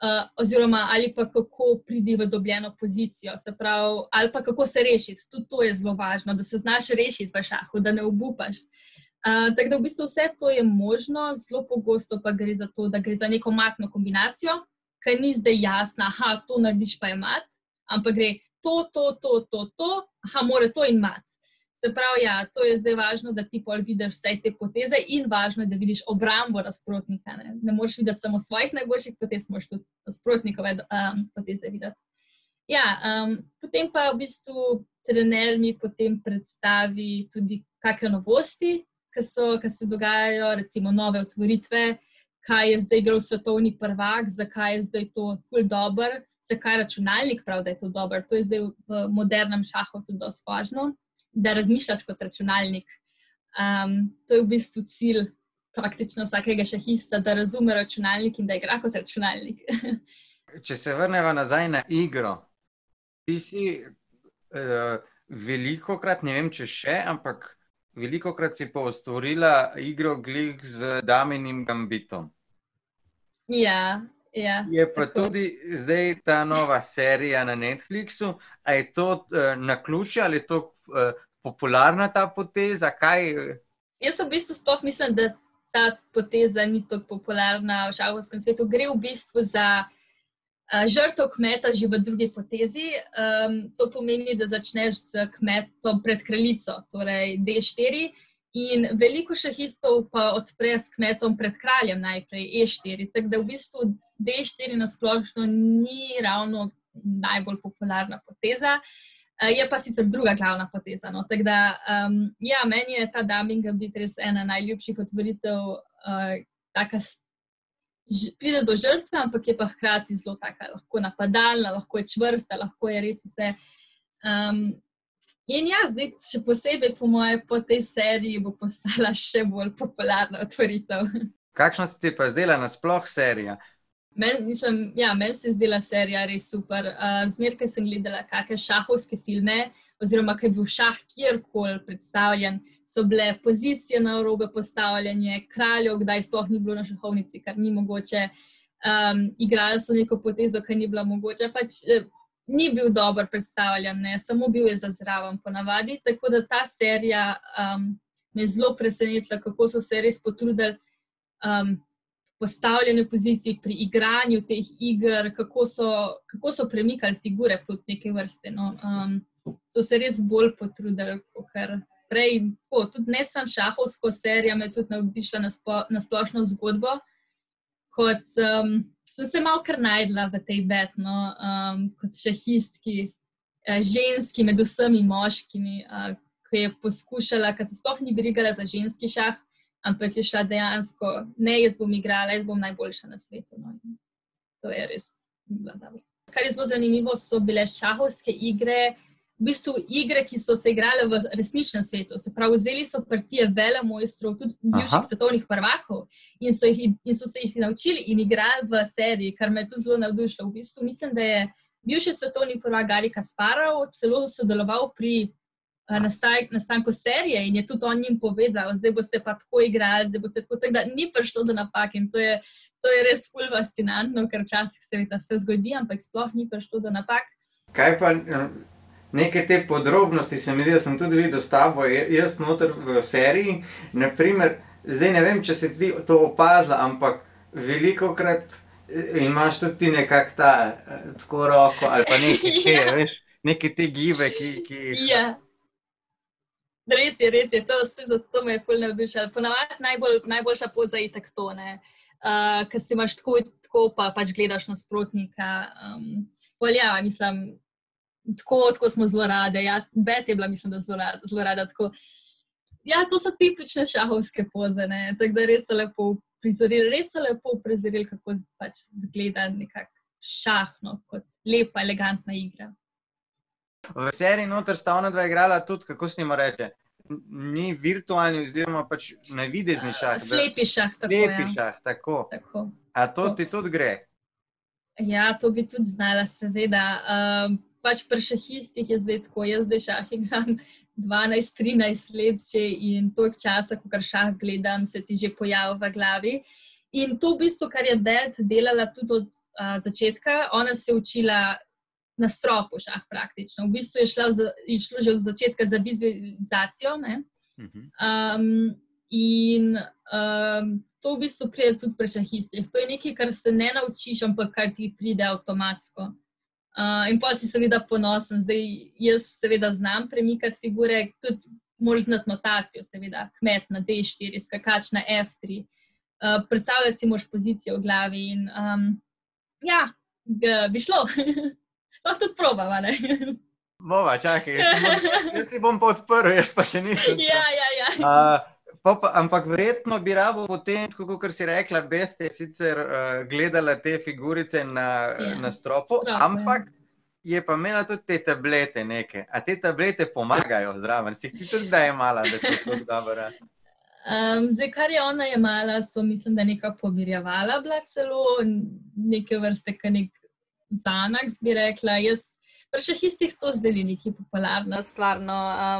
kako pridi v dobljeno pozicijo, se pravi, ali pa kako se rešiti. Tudi to je zelo važno, da se znaš rešiti v šahu, da ne obupaš. Tako da v bistvu vse to je možno, zelo pogosto pa gre za to, da gre za neko matno kombinacijo, ki ni zdaj jasna, to narediš pa je mat, ampak gre to, mora to in mat. Se pravi, ja, to je zdaj važno, da ti pol vidiš vse te poteze in važno je, da vidiš obrambo nasprotnika. Ne moreš videti samo svojih najboljših potez, moraš tudi nasprotnikove poteze videti. Ja, potem pa v bistvu trener mi potem predstavi tudi kakšne novosti, ki se dogajajo, recimo nove otvoritve, kaj je zdaj igral svetovni prvak, zakaj je zdaj to ful dober, zakaj računalnik pravi, da je to dober. To je zdaj v modernem šahu tudi dosti važno, da razmišljaš kot računalnik. To je v bistvu cilj praktično vsakega šahista, da razume računalnik in da igra kot računalnik. Če se vrneva nazaj na igro, ti si velikokrat, ne vem če še, ampak velikokrat si pa ustvarila igro glih z Daminim gambitom. Ja. Je pa tudi zdaj ta nova serija na Netflixu. A je to naključje ali je to popularna ta poteza? Kaj? Jaz v bistvu sploh mislim, da ta poteza ni tako popularna v šahovskem svetu. Gre v bistvu za žrtev kmeta že v drugi potezi. To pomeni, da začneš s kmetom pred kraljico, torej D4, in veliko šahistov pa odpre s kmetom pred kraljem najprej E4. Tako da v bistvu D4 nasplošno ni ravno najbolj popularna poteza, je pa sicer druga glavna poteza. No. Tako da, ja, meni je ta Damin gambit res ena najljubših otvoritev, taka pride do žrtve, ampak je pa hkrati zelo taka, lahko napadalna, lahko je čvrsta, lahko je res vse. In ja, zdaj še posebej po moje po tej seriji bo postala še bolj popularna otvoritev. Kakšna se ti pa zdela nasploh serija? Meni se je zdela serija res super. Zmeraj sem gledala kakšne šahovske filme, oziroma ko je bil šah kjerkoli predstavljen, so bile pozicije narobe postavljanje, kraljev, kdaj sploh ni bilo na šahovnici, kar ni mogoče. Igrali so neko potezo, kar ni bila mogoče. Pač ni bil dober predstavljen, ne? Samo bil je za zraven ponavadi. Tako da ta serija me je zelo presenetila, kako so se res potrudili postavljene pozicije pri igranju teh iger, kako so premikali figure pod neke vrste. No. So se res bolj potrudili, ker prej, tudi ne sam šahovsko serija, me je tudi navdišla na splošno zgodbo, kot sem se malo kar najdla v tej bed, no, kot šahistki, ženski med vsemi moškimi, ki je poskušala, ker se sploh ni brigala za ženski šah, ampak je šla dejansko, ne, jaz bom igrala, jaz bom najboljša na svetu. No. To je res bilo dobro. Kar je zelo zanimivo, so bile šahovske igre, v bistvu igre, ki so se igrale v resničnem svetu. Se pravi, vzeli so partije velemojstrov, tudi bivših svetovnih prvakov, in so se jih naučili in igrali v seriji, kar me je tudi zelo navdušilo. V bistvu mislim, da je bivši svetovni prvak Garry Kasparov celo sodeloval pri nastanku serije in je tudi on njim povedal, zdaj boste pa tako igrali, zdaj boste tako, tako da ni prišlo do napak in to je res ful fascinantno, ker včasih seveda se zgodi, ampak sploh ni prišlo do napak. Kaj pa neke te podrobnosti, se mi zdi, da sem tudi videl s tabo, jaz noter v seriji, naprimer, zdaj ne vem, če se ti to opazila, ampak velikokrat imaš tudi ti nekak ta tako roko ali pa neke te gibe, ki Ja. Res je, to vse zato me je ful navdušilo. Ponavadi najboljša poza je itak to, ne. Ker si imaš tako pa pač gledaš nasprotnika. Ja, mislim, tako smo zelo rade. Ja, Bet je bila, mislim, da zelo rada tako. Ja, to so tipične šahovske poze, ne? Tako da res so lepo uprizorili, kako pač zgleda nekako šahno, kot lepa, elegantna igra. V seriji noter sta ona dva igrala tudi, kako se njima reče, ni virtualni oziroma pač navidezni šah. Slepi šah, tako Slepi šah, tako. Tako. A to ti tudi gre? Ja, to bi tudi znala, seveda. Pač pri šahistih je zdaj tako, jaz zdaj šah igram 12-13 let že in toliko časa, ko kar šah gledam, se ti že pojavi v glavi. In to v bistvu, kar je Beth delala tudi od začetka, ona se je učila na stropu šah praktično. V bistvu je šlo že od začetka za vizualizacijo, ne? To v bistvu pride tudi pri šahistih. To je nekaj, kar se ne naučiš, ampak kar ti pride avtomatsko. In potem si seveda ponosen. Zdaj, jaz seveda znam premikati figure, tudi moraš znati notacijo, seveda, kmet na D4, skakač na F3. Predstavljati si moraš pozicijo v glavi in ja, bi šlo. Lahko tudi probava, ne? Bova, čakaj, jaz si bom pa odprl, jaz pa še nisem. Ja. Ampak verjetno bi rabo potem, tako kot si rekla, Beth je sicer gledala te figurice na stropu, ampak je pa imela tudi te tablete neke. A te tablete pomagajo zraven? Si jih ti tudi da jemala, da ti to dobro? Zdaj, kar je ona jemala, so mislim, da neka pomirjevala bila celo, neke vrste, nek Xanax bi rekla. Jaz pri šahistih to zdaj ni nekaj popularno, stvarno.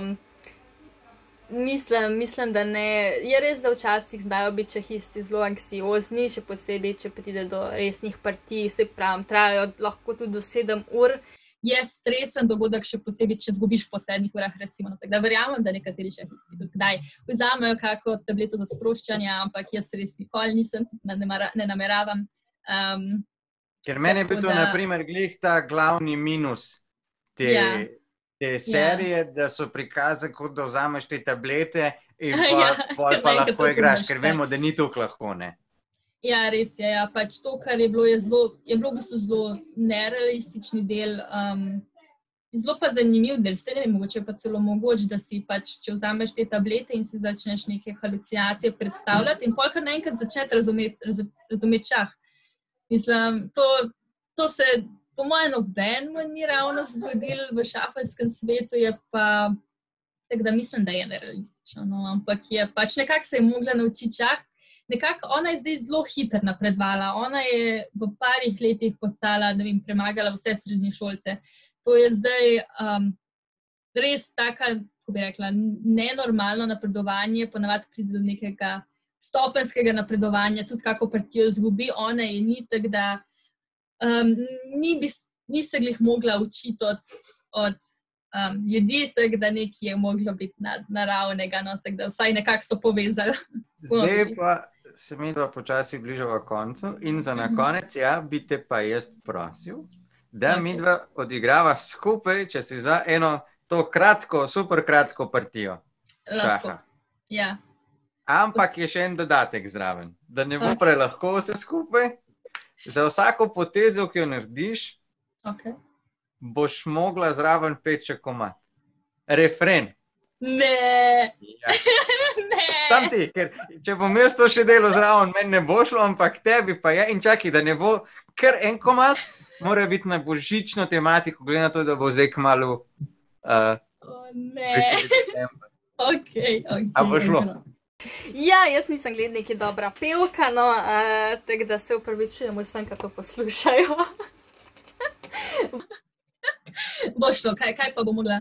Mislim, da ne. Je res, da včasih znajo biti šahisti zelo anksiozni, še posebej, če pride do resnih partij, se pravim, trajajo lahko tudi do 7 ur. Je stresen dogodek, še posebej, če zgubiš po 7 urah, recimo. Tako da verjamem, da nekateri šahisti tudi kdaj vzamejo kako tableto za sproščanje, ampak jaz res nikoli nisem, ne nameravam. Ker meni je bil to, na primer, glih ta glavni minus te serije, da so prikazali, kot da vzameš te tablete in pol pa lahko igraš, ker vemo, da ni toliko lahko, ne? Ja, res je. Ja. Pač to, kar je bilo v bistvu zelo nerealistični del, zelo pa zanimiv del, se ne vem, mogoče pa celo mogoče, da si pač, če vzameš te tablete in si začneš neke halucinacije predstavljati in pol kar naenkrat začneš razumeti šah. Mislim, to se po mojem nobenemu ni ravno zgodilo v šahovskem svetu, je pa, tako da mislim, da je nerealistično, no, ampak je pač nekako se je mogla naučiti šah. Nekako ona je zdaj zelo hitro napredovala, ona je v parih letih postala, ne vem, premagala vse srednješolce. To je zdaj res taka, kako bi rekla, nenormalno napredovanje, ponavadi pride do nekega stopenskega napredovanja, tudi kako partijo izgubi, ona je ni, tako da ni se glih mogla učiti od ljudi, tako da nekaj je moglo biti naravnega, no, tako da vsaj nekako so povezali. Zdaj pa se mi dva počasi bližava koncu in za na konec, ja, bi te pa jaz prosil, da mi dva odigrava skupaj, če si za eno to kratko, super kratko partijo šaha. Ja. Ampak je še en dodatek zraven, da ne bo prelahko vse skupaj. Za vsako potezo, ki jo narediš, boš mogla zraven peči komad. Refren. Ne. Ja. Ne. Tam ti, ker če bom jaz to še delo zraven, meni ne bo šlo, ampak tebi pa je. In čakaj, da ne bo kar en komad, mora biti na božično tematiko, glede na to, da bo zdaj kmalu veseli december. A bo šlo? Ja, jaz nisem gled nekaj dobra pevka, no, tako da se upravičujem vsem, ki to poslušajo. Bo šlo, kaj pa bo mogla?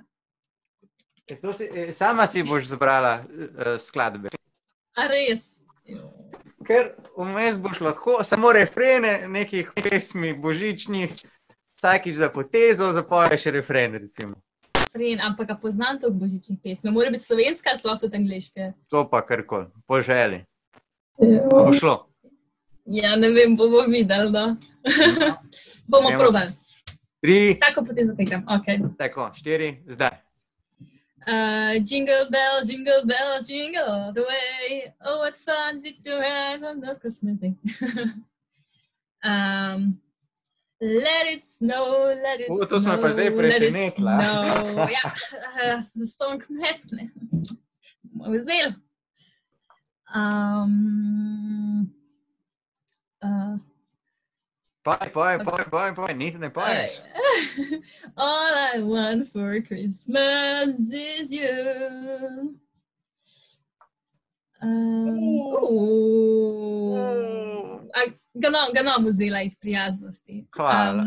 Sama si boš zbrala skladbe. A res? Ker vmes boš lahko samo refrene nekih pesmi božičnih, vsakič za potezo zapoješ refren, recimo. Ampak ga poznam toliko božičnih pesmi. Mora biti slovenska, sploh tudi angleške. To pa karkoli, po želji. Bo šlo? Ja, ne vem, bomo videli, no. Bomo probali. 3. Vsako potezo, kaj igram, okej. Tako, 4, zdaj. Jingle bells, jingle all the way. Oh, what fun is it to ride on those Christmas days. Let it snow, let it snow. To smo pa zdaj presenetila. Ja, za ston kmet, ne. bomo vzeli. Poj, niti ne poješ. All I want for Christmas is you. Ga nam vzela iz prijaznosti. Hvala.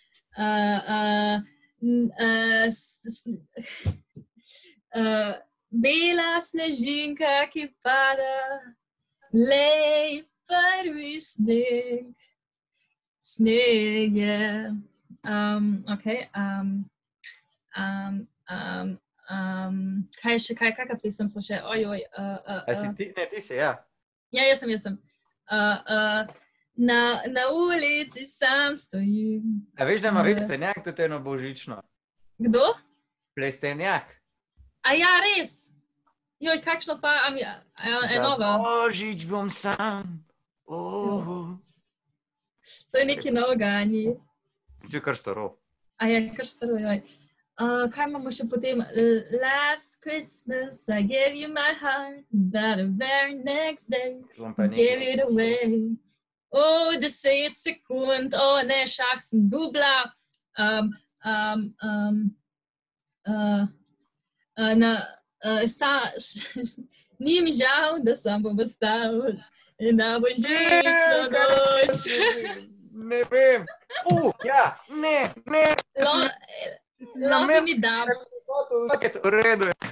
Bela snežinka, ki pada, lej prvi sneg. Sneg je. Kaj še, kakšna pesem so še? Ojoj. A si ti? Ne, ti si, ja. Ja, jaz sem. Na ulici sam stojim. A veš, da ima Plestenjak tudi eno božično? Kdo? Plestenjak. A ja, res. Joj, kakšno pa, enova. Božič bom sam. To je nekaj novega, ni. To je kar staro. A je kar staro, joj. Kaj imamo še potem? Last Christmas I gave you my heart, but the very next day gave it away. 10 sekund, ne, šah sem dubla. Ni mi žal, da sem bom ostal na božično noč. Ne vem. Ja, ne. Lahko mi dam. V redu je.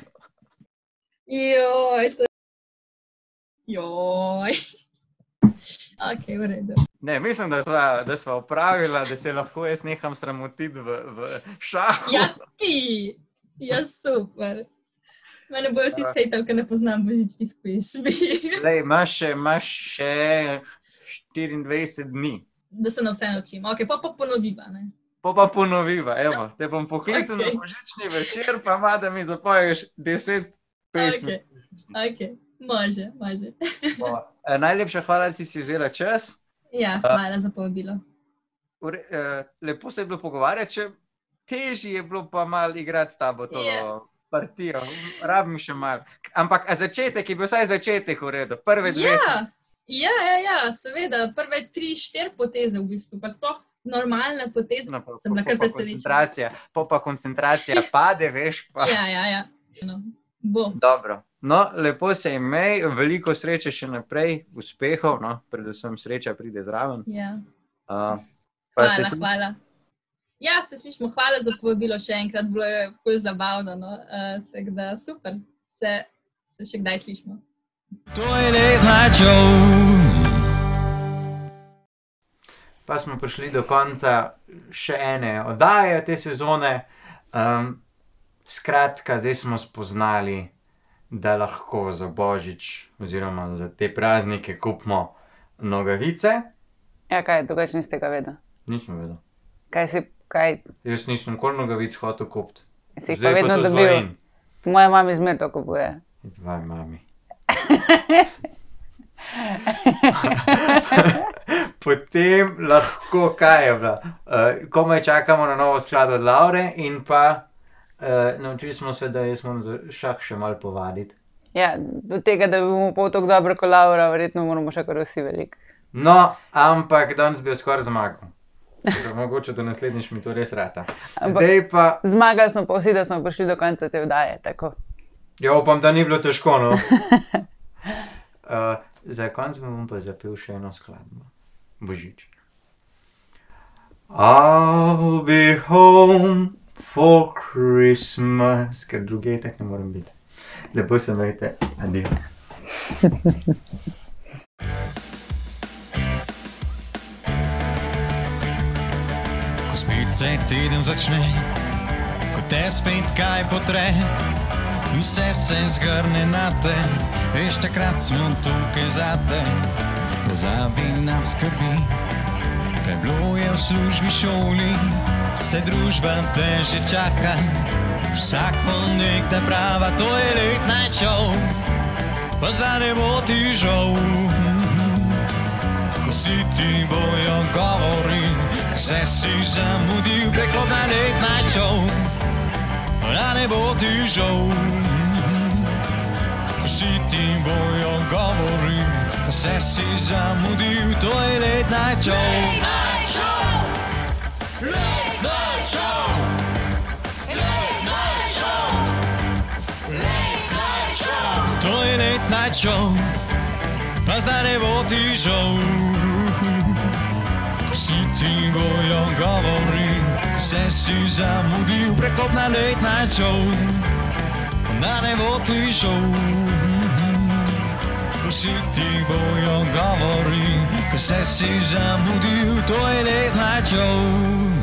Joj. Ok, v redu. Ne, mislim, da sva opravila, da se lahko jaz neham sramotiti v šahu. Ja, ti. Ja, super. Mene bojo vsi sejtali, ker ne poznam božičnih pesmi. Lej, imaš še 24 dni. Da se na vse naučim. Ok, pa ponoviva, ne? Pa ponoviva, evo. Te bom poklical na božični večer, pa ima, da mi zapoješ 10 pesmi. Ok, može. Najlepša hvala, da si vzela čas. Ja, hvala za povabilo. Lepo se je bilo pogovarjati, težje je bilo pa malo igrati s tabo to partijo. Rabim še malo. Ampak začetek je bil vsaj začetek v redu. Prve dve Ja, seveda. Prve 3-4 poteze v bistvu. Pa sploh normalne poteze. Sem bila kar presenečena. Pa koncentracija pade, veš pa. Ja. No, bo. Dobro. No, lepo se imej. Veliko sreče še naprej. Uspehov. No, predvsem sreča pride zraven. Ja. Hvala. Ja, se slišimo. Hvala za povabilo še enkrat. Bilo je ful zabavno, no. Tako da super. Se še kdaj slišimo. To je Late Night Show. Pa smo prišli do konca še ene oddaje te sezone. Skratka, zdaj smo spoznali, da lahko za Božič oziroma za te praznike kupimo nogavice. Ja, kaj, drugače niste ga vedel? Nisem vedel. Kaj? Jaz nisem nikoli nogavic hotel kupiti. Si jih pa vedno dobil? Moja mami zmer to kupuje. Tvoja mami. Potem lahko, kaj je bila? Komaj čakamo na novo sklado od Laure in pa naučili smo se, da jaz moram za šah še malo povaditi. Ja, do tega, da bomo pol tako dobro kot Laura, verjetno moramo še kar vsi veliko. No, ampak danes bi jo skoraj zmagal. Mogoče do naslednjič mi to res rata. Zdaj pa... Zmagali smo pa vsi, da smo prišli do konca te vdaje, tako. Ja, upam, da ni bilo težko, no. Za konc bom pa zapel še eno skladbo. Božič. I'll be home for Christmas. Ker druge tak ne moram biti. Lepo se imejte. Adijo. Ko spet se teden začne, ko te spet kaj potre, in vse se zgrne nate, veš, takrat smo tukaj zate. Pozabi na skrbi, preblo je v službi, šoli, se družba te že čaka. Vsak ponedeljek te prava, to je Late Night Show, pa zdaj ne bo ti žal. Ko si ti bojo govori, vse si zamudil, preklopna Late Night Show, da ne bo ti žal. si ti bojo govori, ko se si zamudil, to je Late Night Show. Late Night Show, Late Night Show, Late Night Show, Late Night Show. To je Late Night Show, pa zdaj ne bo ti žal. Ko si ti bojo govori, ko se si zamudil, preklop na Late Night Show. Da ne bo ti šel, ko si ti bojo govori, ko se si zamudil, to je Late Night Show.